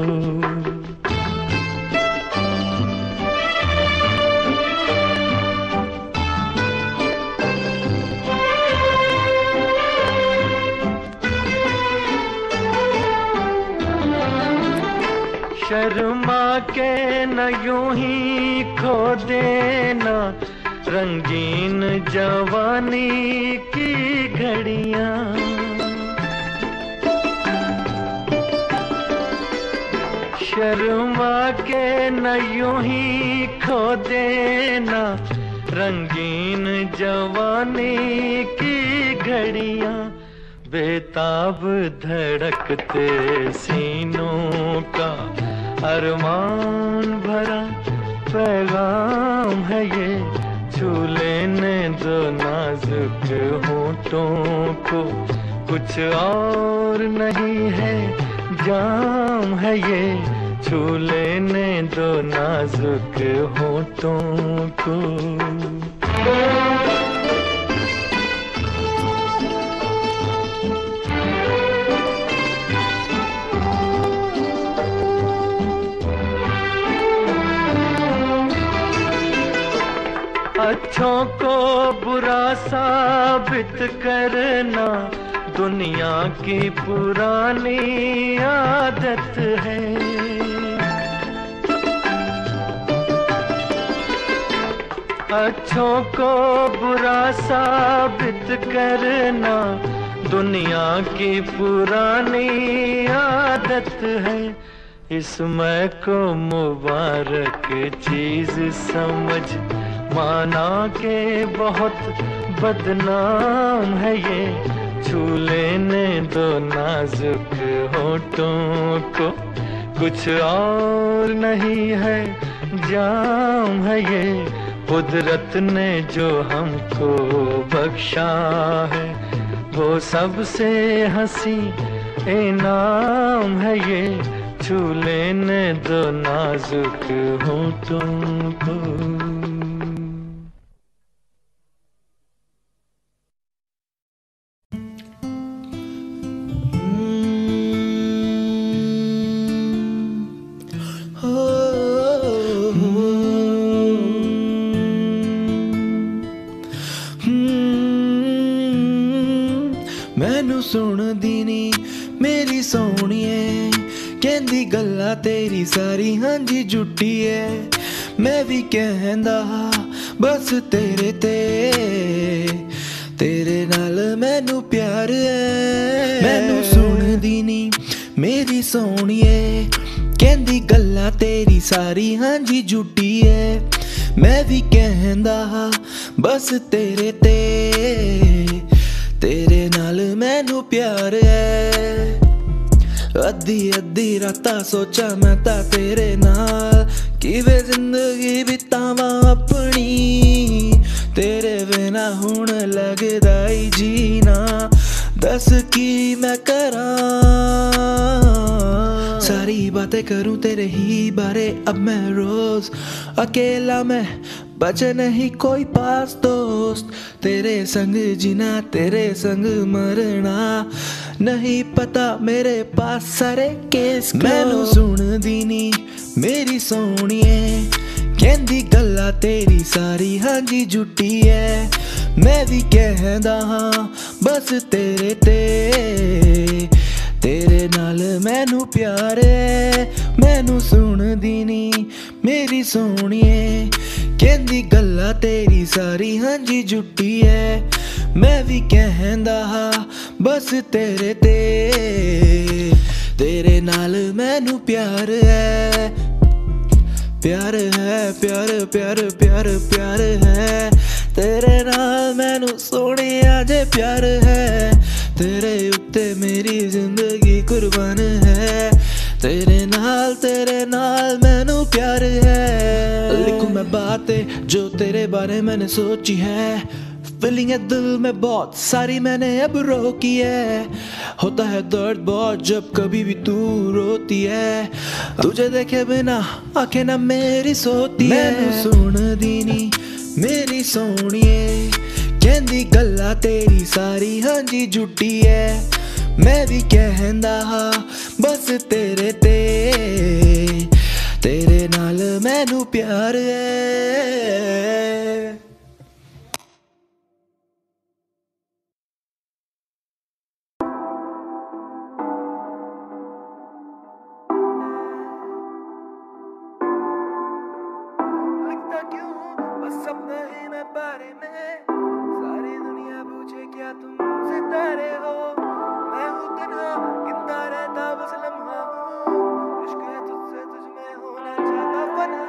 शर्मा के न यूं ही खो देना रंगीन जवानी की घड़ियां शर्मा के न यूं ही खो देना रंगीन जवानी की घड़ियां बेताब धड़कते सीनों का अरमान भरा पैगाम है ये छू लेने दो नाजुक होठों को कुछ और नहीं है, जाम है ये, छू लेने दो नाजुक होठों को। अच्छों को बुरा साबित करना दुनिया की पुरानी आदत है। अच्छों को बुरा साबित करना दुनिया की पुरानी आदत है। इसमें को मुबारक चीज समझ माना के बहुत बदनाम है ये, छू लेने दो नाजुक होठों को। कुछ और नहीं है, जाम है ये, कुदरत ने जो हमको बख्शा है, वो सबसे हंसी इनाम है ये, छू लेने दो नाजुक होठों को। मैनू सुन दीनी मेरी सोहणीए, कहंदी गल्ला तेरी सारी हांजी जुटी है। मैं भी कहंदा बस तेरे ते, तेरे नाल मैनू प्यार है। मैनू सुन दीनी मेरी सोहणीए, कहंदी गल्ला तेरी सारी हांजी जुटी है। मैं भी कहंदा बस तेरे ते, तेरे नाल मैनू प्यार है। अद्धी अद्धी राता सोचा मैं ता तेरे नाल, किवे जिंदगी बितावा अपनी, तेरे बिना हुण लगदा ही जीना, दस की मैं करा। सारी बातें करूं तेरे ही बारे अब मैं रोज, अकेला मैं बचे नहीं कोई पास दोस्त, तेरे संग जीना तेरे संग मरना, नहीं पता मेरे पास सारे केस। मैनू सुन दीनी मेरी सोहणीए, कहंदी गल्ला तेरी सारी हांजी जुटी है। मैं भी कहंदा हां बस तेरे ते, तेरे नाल मैनू प्यार है। मैनू सुन दीनी मेरी सोहणीए, कहंदी गल्ला तेरी सारी हांजी जुटी है। मैं भी कहंदा बस तेरे ते, तेरे नाल मैनू प्यार है। प्यार है प्यार प्यार प्यार प्यार है, तेरे नाल मैनू सोहणिया जे प्यार है। तेरे उत्ते मेरी जिंदगी कुर्बान है, तेरे नाल तेरे नाल मैनू प्यार है। लिखूं मैं बातें जो तेरे बारे मैंने सोची है, फीलिंग है दिल में बहुत सारी मैंने अब रोकी है। होता है दर्द बहुत जब कभी भी तू रोती है, तुझे देखे बिना आंखें ना मेरी सोती है। मैनू सुन दीनी मेरी सोहणीए, कहंदी गल्ला तेरी सारी हांजी जुटी है। मैं भी कहंदा बस तेरे ते, तेरे नाल मैनू प्यार है। सपना ही मैं बारे में, सारी दुनिया पूछे क्या तुम सितारे हो। मैं हूँ तन्हा गिनता रहता बस लम्हा हूँ, इश्क है तुझसे तुझ में होना चाहता फना।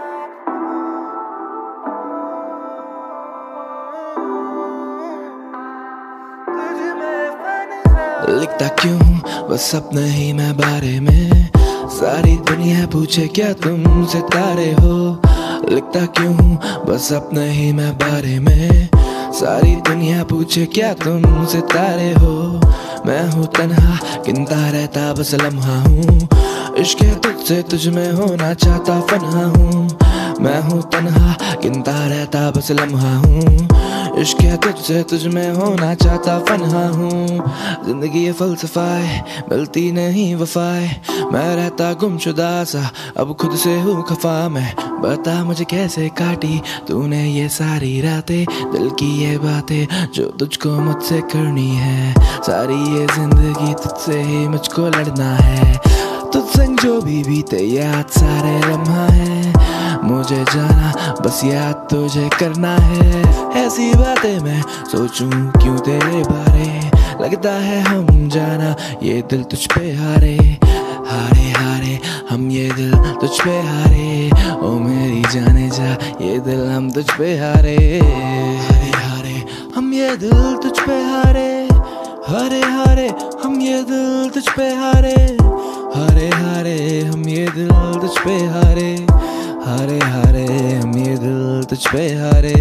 तुझ में फना लिखता क्यों बस सपना ही मैं बारे में, सारी दुनिया पूछे क्या तुम सितारे हो। लिखता क्यों बस अपने ही मैं बारे में, सारी दुनिया पूछे क्या तुम सितारे हो, मैं हूँ तन्हा गिनता रहता बस लम्हा हूँ। इश्क है तुझसे तुझ में होना चाहता फन्हा हूँ, मैं हूँ तन्हा गिनता रहता बस लम्हा हूँ। इश्क है तुझसे तुझ में होना चाहता फन्हा हूँ। जिंदगी ये फलसफाए मिलती नहीं वफाए, मैं रहता गुमशुदा सा अब खुद से हूँ खफा। मैं बता मुझे कैसे काटी तूने ये सारी रातें, दिल की ये बातें जो तुझको मुझसे करनी है। सारी ये जिंदगी तुझसे ही मुझको लड़ना है, तुझसे जो भी बीते याद सारे लम्हा है। मुझे जाना बस याद तुझे करना है, ऐसी बातें मैं सोचूं क्यों तेरे बारे। लगता है हम जाना ये दिल तुझ पे हारे, हारे हारे हम ये दिल तुझ पे हारे। ओ मेरी जाने जा ये दिल हम तुझ पे हारे, हारे हारे हम ये दिल तुझ पे हारे। हारे हारे हम ये दिल तुझ पे हारे, हारे हारे हम ये दिल तुझ पे हारे। हारे हारे हम ये दिल तुझ पे हारे,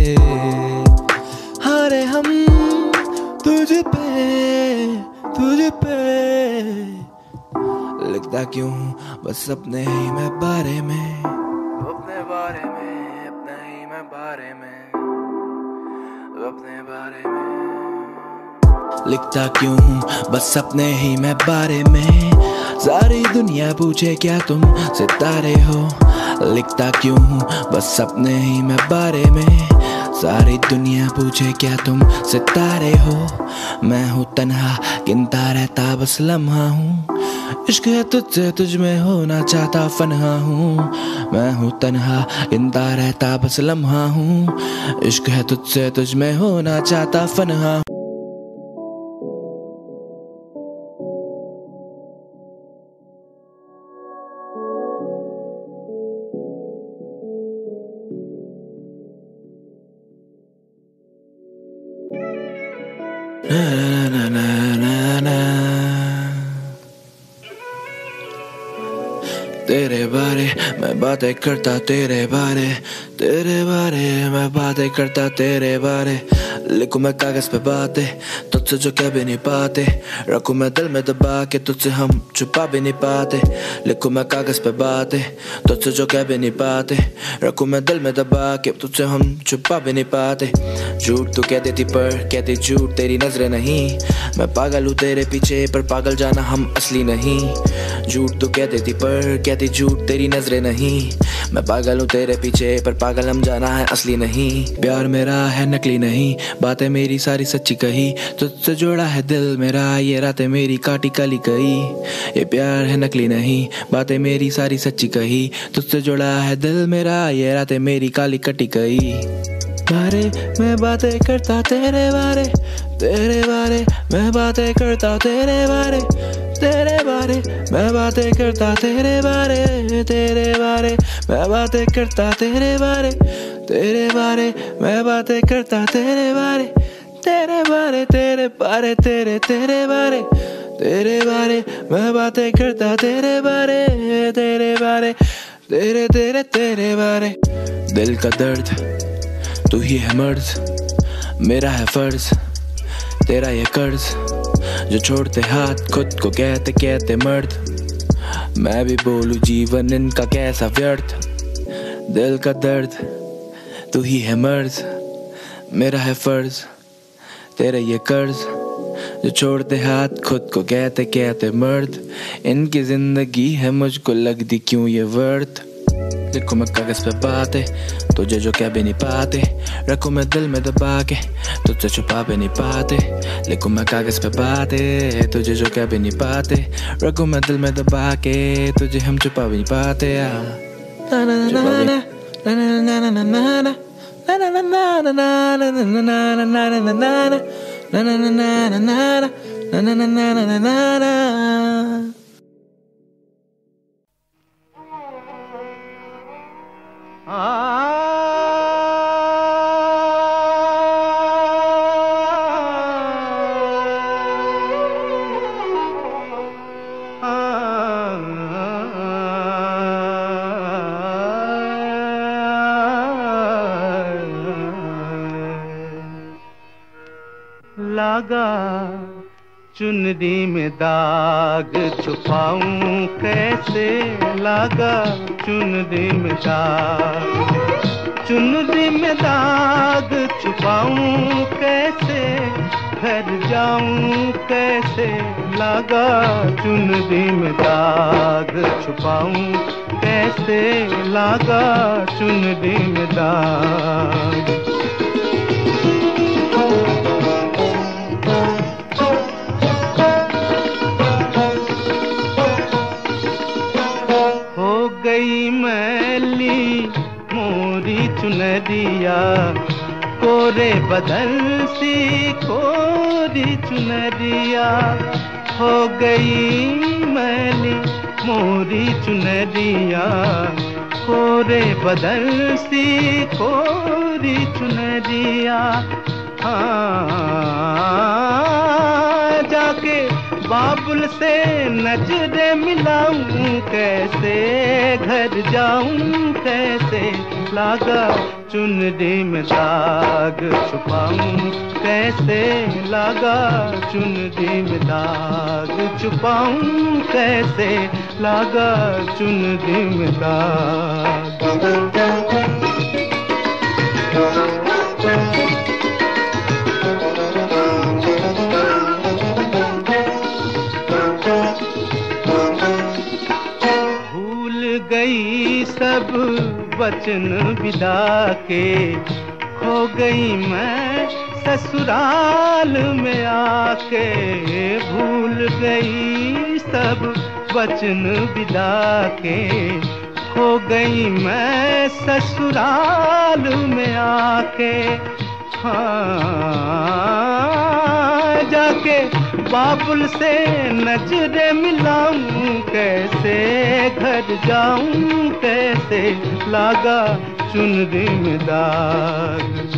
हारे हम तुझ पे तुझ पे। लिखता क्यों बस अपने ही मैं बारे में, अपने बारे में अपने ही मैं बारे में, अपने बारे में। लिखता क्यों हूँ बस अपने ही मैं बारे में, सारी दुनिया पूछे क्या तुम सितारे हो। लिखता क्यों हूँ बस अपने ही मैं बारे में, सारी दुनिया पूछे क्या तुम सितारे हो। मैं हूँ तन्हा गिनता रहता बस लम्हा हूँ, इश्क है तुझसे तुझ में होना चाहता फन्हा हूँ। मैं हूँ तन्हा गिनता रहता बस लम्हा हूँ, इश्क है तुझसे तुझ में होना चाहता फन्हा। Na na na na na, तेरे बारे मैं बातें करता तेरे बारे, तेरे बारे मैं बातें करता तेरे बारे। लिखूं मैं कागज पे बातें तुझसे जो कह भी नहीं पाते, रखूं मैं दिल में दबा के तुझसे हम छुपा भी नहीं पाते। लिखूं मैं कागज पे बातें तुझसे जो कह भी नहीं पाते, रखूं मैं दिल में दबा के तुझसे हम छुपा भी नहीं पाते। झूठ तू कह देती पर कहती झूठ तेरी नजरें नहीं, मैं पागल हूँ तेरे पीछे पर पागल जाना हम असली नहीं। झूठ तू कह देती पर कहती झूठ तेरी नजरें नहीं, मैं पागल हूँ तेरे पीछे पर पागल हम जाना है असली नहीं। प्यार मेरा है नकली नहीं, बातें मेरी सारी सच्ची कही, तुझसे जोड़ा है दिल मेरा ये रातें मेरी काटी काली गई। ये प्यार है नकली नहीं, बातें मेरी सारी सच्ची कही, तुझसे जोड़ा है दिल मेरा ये रातें मेरी काली कटी गई। बारे मैं बातें करता तेरे बारे, तेरे बारे मैं बातें करता तेरे बारे, तेरे बारे मैं बातें करता तेरे बारे, तेरे बारे मैं बातें करता तेरे बारे, तेरे बारे मैं बातें करता तेरे बारे, तेरे बारे तेरे बारे तेरे तेरे बारे, तेरे बारे मैं बातें करता तेरे बारे, तेरे बारे तेरे तेरे तेरे बारे। दिल का दर्द तू ही है मर्ज, मेरा है फर्ज तेरा ये कर्ज, जो छोड़ते हाथ खुद को कहते कहते मर्द। मैं भी बोलूं जीवन इनका कैसा व्यर्थ, दिल का दर्द तू ही है मर्ज, मेरा है फर्ज तेरा ये कर्ज, जो छोड़ते हाथ खुद को कहते कहते मर्द। इनकी जिंदगी है मुझको लगती क्यों ये वर्थ। लिखूं मैं कागज पे बातें तुझे जो कह भी नहीं पाते, रखूं मैं दिल में दबा के तुझसे छुपा भी नहीं पाते। लिखूं मैं कागज पे बातें तुझे जो कह भी नहीं पाते, रखूं मैं दिल में दबा के तुझे हम छुपा भी नहीं पाते। लागा चुनरी में दाग छुपाऊं कैसे, लागा चुनरी में दाग, चुनरी में दाग छुपाऊं कैसे, घर जाऊं कैसे, लागा चुनरी में दाग छुपाऊं कैसे, लागा चुनरी में दाग। हो गई मैली मोरी चुनरिया, कोरे बदल सी कोरी चुनरिया, हो गई मैली मोरी चुनरिया, कोरे बदल सी कोरी चुनरिया। हाँ जाके बाबुल से नजरे मिलाऊं कैसे, घर जाऊं कैसे, लागा चुनरी में दाग छुपाऊं कैसे, लागा चुनरी में दाग छुपाऊं कैसे, लागा चुनरी में दाग। गई सब वचन विदा के, खो गई मैं ससुराल में आके, भूल गई सब वचन विदा के, खो गई मैं ससुराल में आके। हाँ जाके बाबुल से नजरे मिलाऊं कैसे, घर जाऊं कैसे, लागा चुनरी में दाग।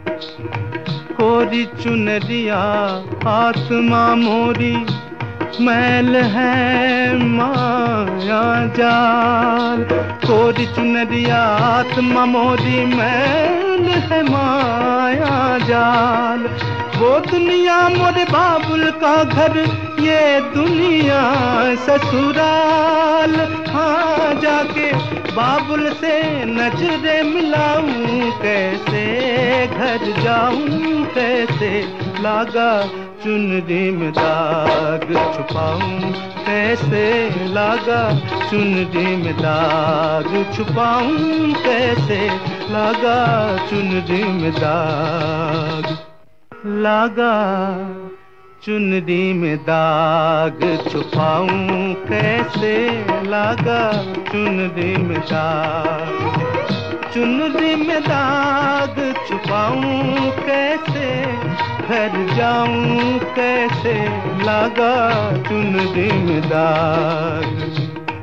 कोरी चुनरिया आत्मा मोरी, मैल है माया जाल, कोरी चुनरिया आत्मा मोरी, मैल है माया जाल। वो दुनिया मोरे बाबुल का घर, ये दुनिया ससुराल। हाँ जाके बाबुल से नजरे मिलाऊं कैसे, घर जाऊं कैसे, लागा चुनरी में दाग छुपाऊं कैसे, लागा चुनरी में दाग छुपाऊं कैसे, लागा चुनरी में दाग, लागा चुनरी में दाग छुपाऊं कैसे, लागा चुनरी में दाग, चुनरी में दाग छुपाऊं कैसे, घर जाऊं कैसे, लागा चुनरी में दाग।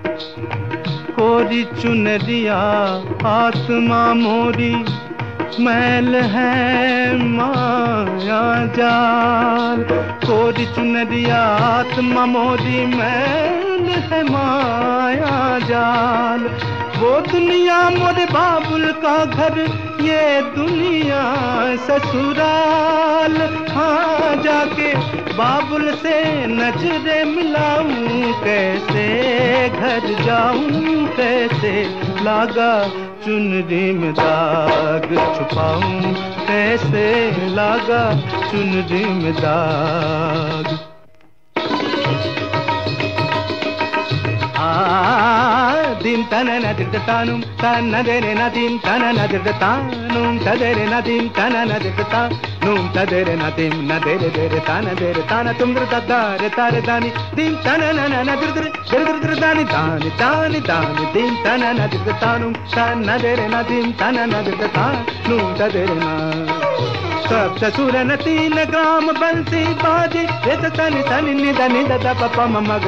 कोरी चुनरिया आत्मा मोरी, मैल है माया जाल। कोरी चुनरिया आत्मा मोरी, मैल है माया जाल। वो दुनिया मोरे बाबुल का घर, ये दुनिया ससुराल। हाँ जाके बाबुल से नजरे मिलाऊं कैसे, घर जाऊं कैसे, लागा चुनरी में दाग छुपाऊं कैसे, लागा चुनरी में दाग। dim tana na dir tanum tana dere na dim tana na dir tanum tadere na dim tana na dir tanum tadere na dim na dere dere tana dere tana tum dir tadare tare dani dim tana na na na dir dir dir dir dani dani dani dani dim tana na dir tanum tana dere na dim tana na dir tanum tadere na सब ससुर न तीन ग्राम बंसी बाजी रेत तनि तनि निद निद the पप मग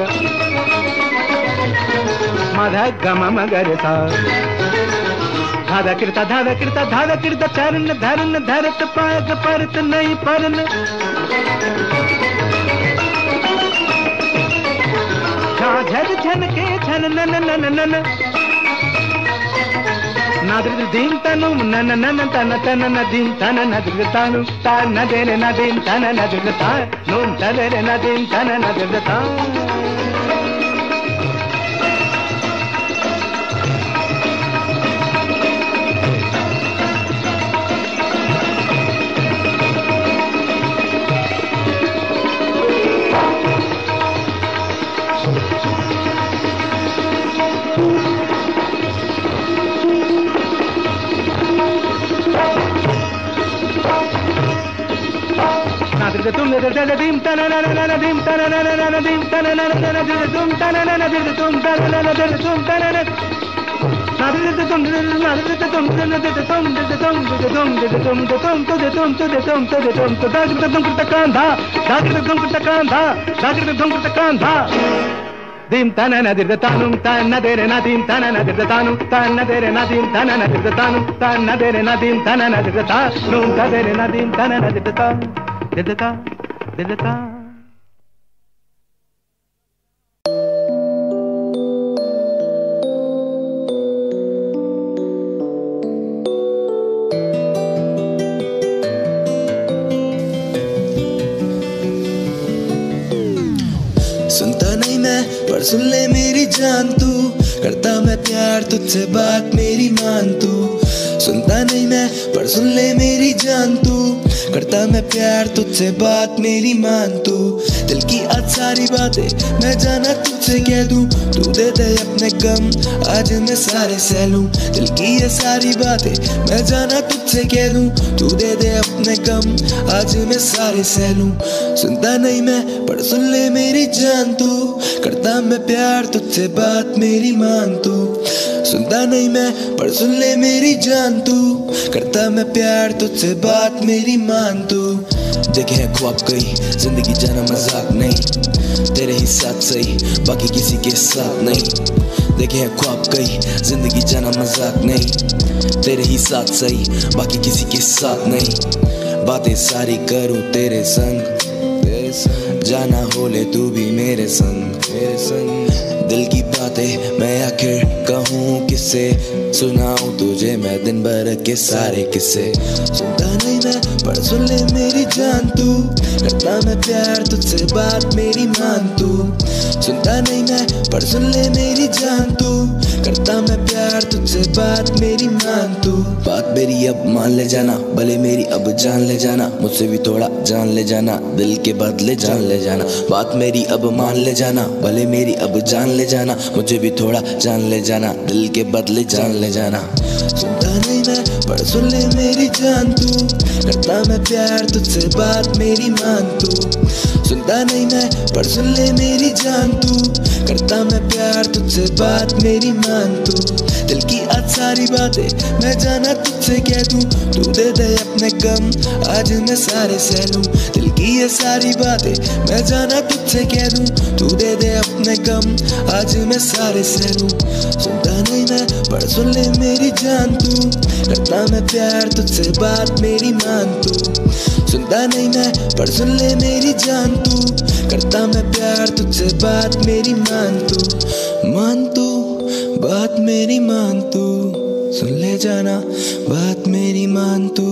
मध गम मगर सा धादा कृता धादा कृता धादा कृता चरण धरन धरत पाग परत नहीं परन झन झन के झन नन नन नन नादिर दीम तनु न न न तन तन न दीम तन नदिर तानु ता न दे न दीम तन नदिर ता नून तले न दीम तन नदिर ता तुम दे दे दीम तना ना ना ना दीम तना ना ना ना दीम तना ना ना ना दीम तुम तना ना ना दीम तुम तना ना ना दीम तुम तना ना ना दीम तुम ना दीम तुम ना दीम तुम तुम तुम तुम तुम तो दे तुम तो दे तुम तो दे तुम तो दाग तुम कुत्ता कांधा दाग तुम कुत्ता कांधा दाग तुम कुत्ता कांधा दीम तना ना दीम तानु तना दे रे ना दीम तना ना दीम तानु तना दे रे ना दीम तना ना दीम तानु तना दे रे ना दीम तना ना दीम तानु तना दे रे ना दीम तना ना दीम तानु दिलता दिलता सुनता नहीं मैं पर सुन ले मेरी जान तू करता मैं प्यार तुझसे बात मेरी मान तू सुनता नहीं मैं पर सुन ले मेरी जान तू करता मैं प्यार तुझसे बात मेरी मान तू दिल की आज सारी बातें मैं जाना तुझसे कह दूं तू दे दे अपने गम आज मैं सारे सह लूं दिल की ये सारी बातें मैं जाना तुझसे कह दूं तू दे दे अपने गम आज मैं सारे सह लूं सुनता नहीं मैं पर सुन ले मेरी जान तू करता मैं प्यार तुझसे बात मेरी मान तू सुनता नहीं मैं पर सुन ले मेरी जान तू करता मैं प्यार तुझसे बात मेरी मान तू देखे है ख्वाब कई जिंदगी जाना मजाक नहीं तेरे ही साथ सही बाकी किसी के साथ नहीं देखे है ख्वाब कई जिंदगी जाना मजाक नहीं तेरे ही साथ सही बाकी किसी के साथ नहीं बातें सारी करूं तेरे संग जाना हो ले तू भी मेरे संग मेरे संग दिल की बातें मैं आखिर कहूँ किससे सुनाऊं तुझे मैं दिन भर के सारे किस्से सुनता नहीं मैं पर सुन ले मेरी जान तू करता मैं प्यार तुझसे बात मेरी मान तू सुनता नहीं मैं पर सुन ले मेरी जान तू करता मैं प्यार तुझसे बात मेरी मान तू बात मेरी अब मान ले जाना भले मेरी अब जान ले जाना मुझसे भी थोड़ा जान ले जाना दिल के बदले जान ले जाना बात मेरी अब मान ले जाना भले मेरी अब जान ले जाना मुझे भी थोड़ा जान ले जाना दिल के बदले जान ले जाना सुनता नहीं मैं पर सुन ले मेरी जान तू करता मैं प्यार तुझसे बात मेरी मान तू सुनता नहीं मैं पर सुन ले मेरी जान तू करता मैं प्यार तुझसे बात मेरी मान तू दिल की आज सारी बातें मैं जाना तुझसे कह दूं तू दे दे अपने गम आज मैं सारे सह लूं दिल की ये सारी बातें मैं जाना तुझसे कह दूं तू दे दे अपने गम आज मैं सारे सह लूं सुनता नहीं मैं पर सुन ले मेरी जान तू करता मैं प्यार तुझसे बात मेरी मान तू सुनता नहीं मैं पर सुन ले मेरी जान तू करता मैं प्यार तुझसे बात मेरी मान तू मान तू बात मेरी मान तू सुन ले जाना बात मेरी मान तू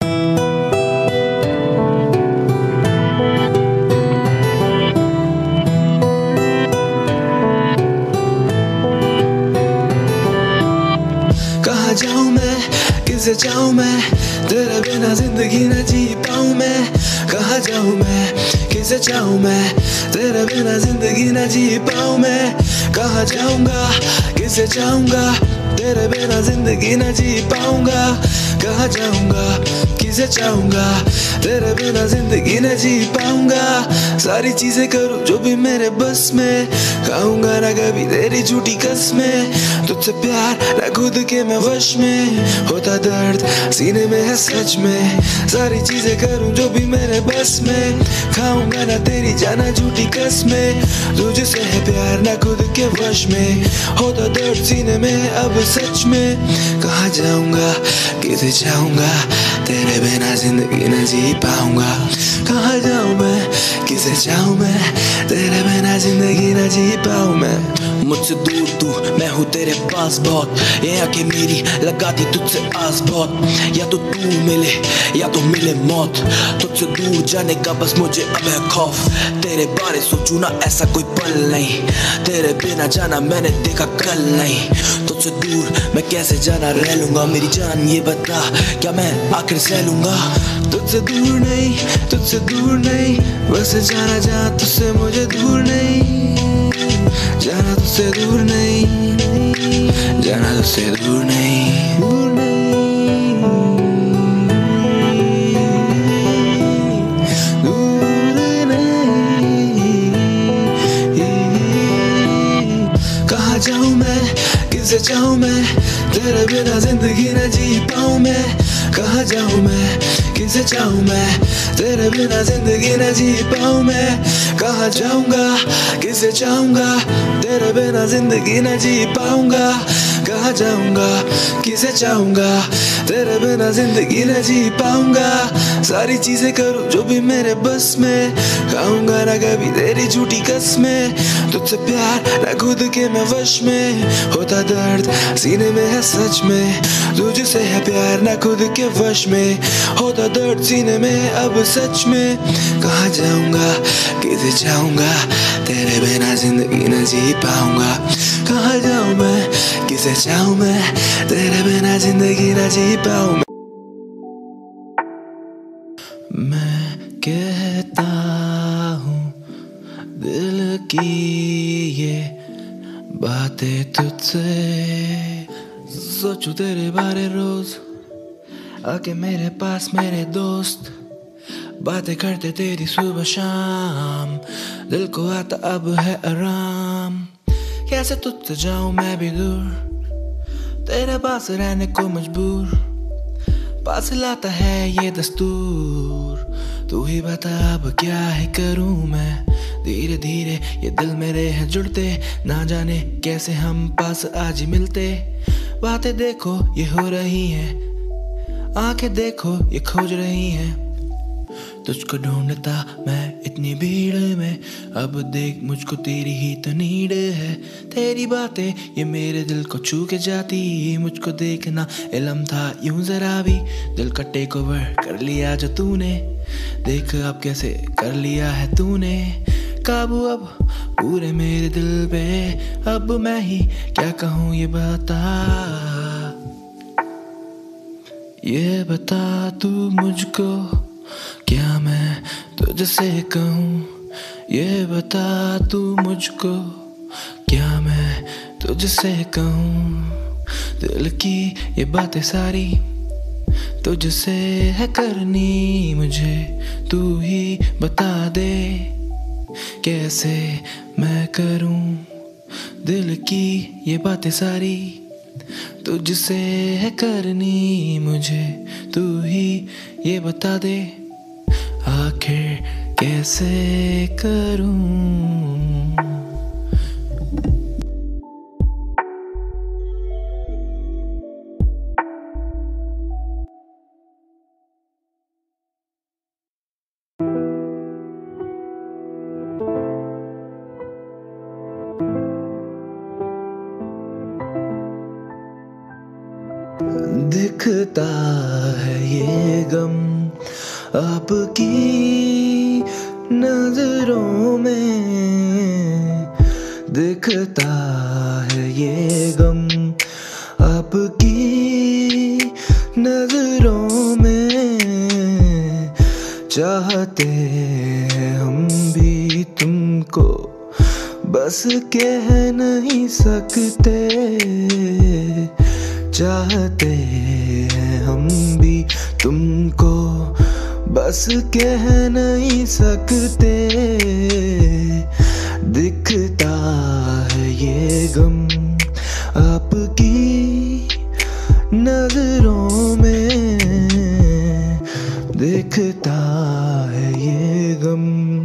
कहाँ जाऊँ मैं किसे चाहूँ मैं तेरे बिना जिंदगी न जी पाऊँ मैं कहाँ जाऊँ मैं किसे चाहूँ मैं तेरे बिना जिंदगी न जी पाऊँ मैं कहाँ जाऊँगा किसे चाहूँगा तेरे बिना जिंदगी न जी पाऊँगा कहाँ जाऊँगा किसे चाहूँगा तेरे बिना जिंदगी न जी पाऊँगा सारी चीजें करूँ जो भी मेरे बस में खाऊंगा ना कभी तेरी झूठी कसमें तुझसे प्यार ना खुद के मैं वश में होता दर्द सीने में है सच में सारी चीजें करूँ जो भी मेरे बस में खाऊंगा ना तेरी जाना झूठी कसमें तुझसे है प्यार ना खुद के वश में होता दर्द सीने में है अब सच में कहाँ जाऊंगा किसे चाहूंगा तेरे बिना जिंदगी न जी पाऊंगा कहाँ जाऊँ मैं किसे चाहूँ मैं तेरे बिना जिंदगी न जी पाऊँ मैं मुझसे दूर तू, मैं हूँ तेरे पास बहुत। ये आके मेरी लगाती तुझसे आस बहुत। या तो तू मिले या तो मिले मौत, तुझसे दूर जाने का बस मुझे अब है खौफ। तेरे बारे सोचूं ना ऐसा कोई पल नहीं, तेरे बिना जाना मैंने देखा कल नहीं। तुझसे दूर मैं कैसे जाना रह लूंगा, मेरी जान ये बता क्या मैं आखिर सह लूंगा। तुझसे दूर नहीं, तुझसे दूर नहीं, बस जाना जा तुझसे मुझे दूर नहीं, जाना तुझसे दूर नहीं, जाना तुझसे दूर नहीं, दूर नहीं, दूर नहीं। कहाँ जाऊँ मैं, किसे चाहूँ मैं, तेरे बिना जिंदगी न जी पाऊँ मैं। कहाँ जाऊँ मैं, किसे चाहूँ मैं, तेरे बिना जिंदगी न जी पाऊँ मैं। कहाँ जाऊँगा, किसे चाहूँगा, तेरे बिना जिंदगी न जी पाऊँगा। कहाँ जाऊँगा, किसे चाहूँगा, तेरे बिना जिंदगी न जी पाऊँगा। सारी चीजें करूँ जो भी मेरे बस में, खाऊंगा ना कभी तेरी झूठी कसमें। तुझसे प्यार ना खुद के मैं वश में, होता दर्द सीने में है सच में। तुझसे है प्यार ना खुद के वश में, होता दर्द सीने में अब सच में। कहाँ जाऊँगा, किसे चाहूँगा, तेरे बिना जिंदगी न जी पाऊँगा। कहाँ जाऊँ मैं, किसे चाहूँ मैं, तेरे बिना जिंदगी न जी पाऊँ। मैं कहता हूँ दिल की ये बातें तुझसे, सोचूं तेरे बारे रोज आके मेरे पास मेरे दोस्त, बातें करते तेरी सुबह शाम, दिल को आता अब है आराम। कैसे तुझसे जाऊं मैं भी दूर, तेरे पास रहने को मजबूर, पास लाता है ये दस्तूर। तू ही बता अब क्या है करूं मैं, धीरे धीरे ये दिल मेरे हैं जुड़ते, ना जाने कैसे हम पास आज ही मिलते। बातें देखो ये हो रही हैं, आंखें देखो ये खोज रही हैं, तुझको ढूंढता मैं इतनी भीड़ में। अब देख मुझको तेरी ही तो नीड है, तेरी बातें ये मेरे दिल को छू के जाती। मुझको देखना इल्म था यूं जरा भी, दिल का टेक ओवर कर लिया जो तूने, देख अब कैसे कर लिया है तूने काबू अब पूरे मेरे दिल पे। अब मैं ही क्या कहूँ ये बता, ये बता तू मुझको क्या मैं तुझसे कहूँ। ये बता तू मुझको क्या मैं तुझसे कहूँ। दिल की ये बातें सारी तुझसे है करनी मुझे, तू ही बता दे कैसे मैं करूँ। दिल की ये बातें सारी तुझसे है करनी मुझे, तू ही ये बता दे आखिर कैसे करूं। दिखता है ये गम आपकी नजरों में, दिखता है ये गम आपकी नजरों में। चाहते हैं हम भी तुमको, बस कह नहीं सकते। चाहते हैं हम भी तुमको, बस कह नहीं सकते। दिखता है ये गम आपकी नजरों में, दिखता है ये गम।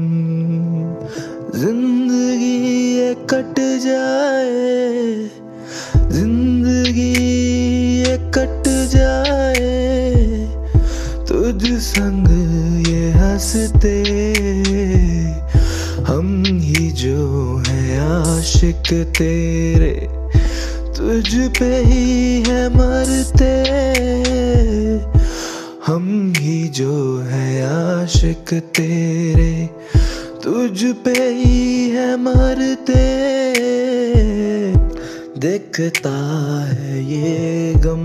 जिंदगी ये कट जाए, जिंदगी ये कट जाए, तुझ संग ये हंसते हम ही जो हैं आशिक तेरे, तुझ पे ही है मरते हम ही जो है आशिक तेरे, तुझ पे ही है मरते। दिखता है ये गम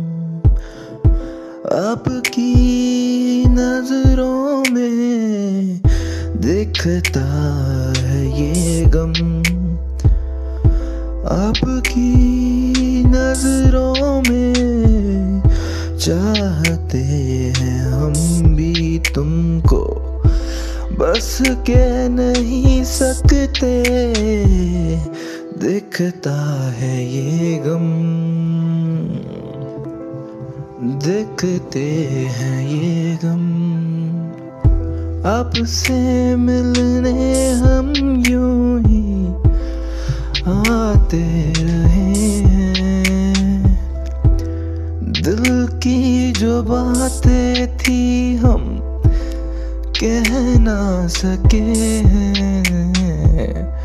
आपकी नजरों में, दिखता है ये गम आपकी नजरों में। चाहते हैं हम भी तुमको, बस के नहीं सकते। दिखता है ये गम, दिखते हैं ये गम। आपसे मिलने हम यूं ही आते रहे हैं, दिल की जो बातें थी हम कह ना सके हैं।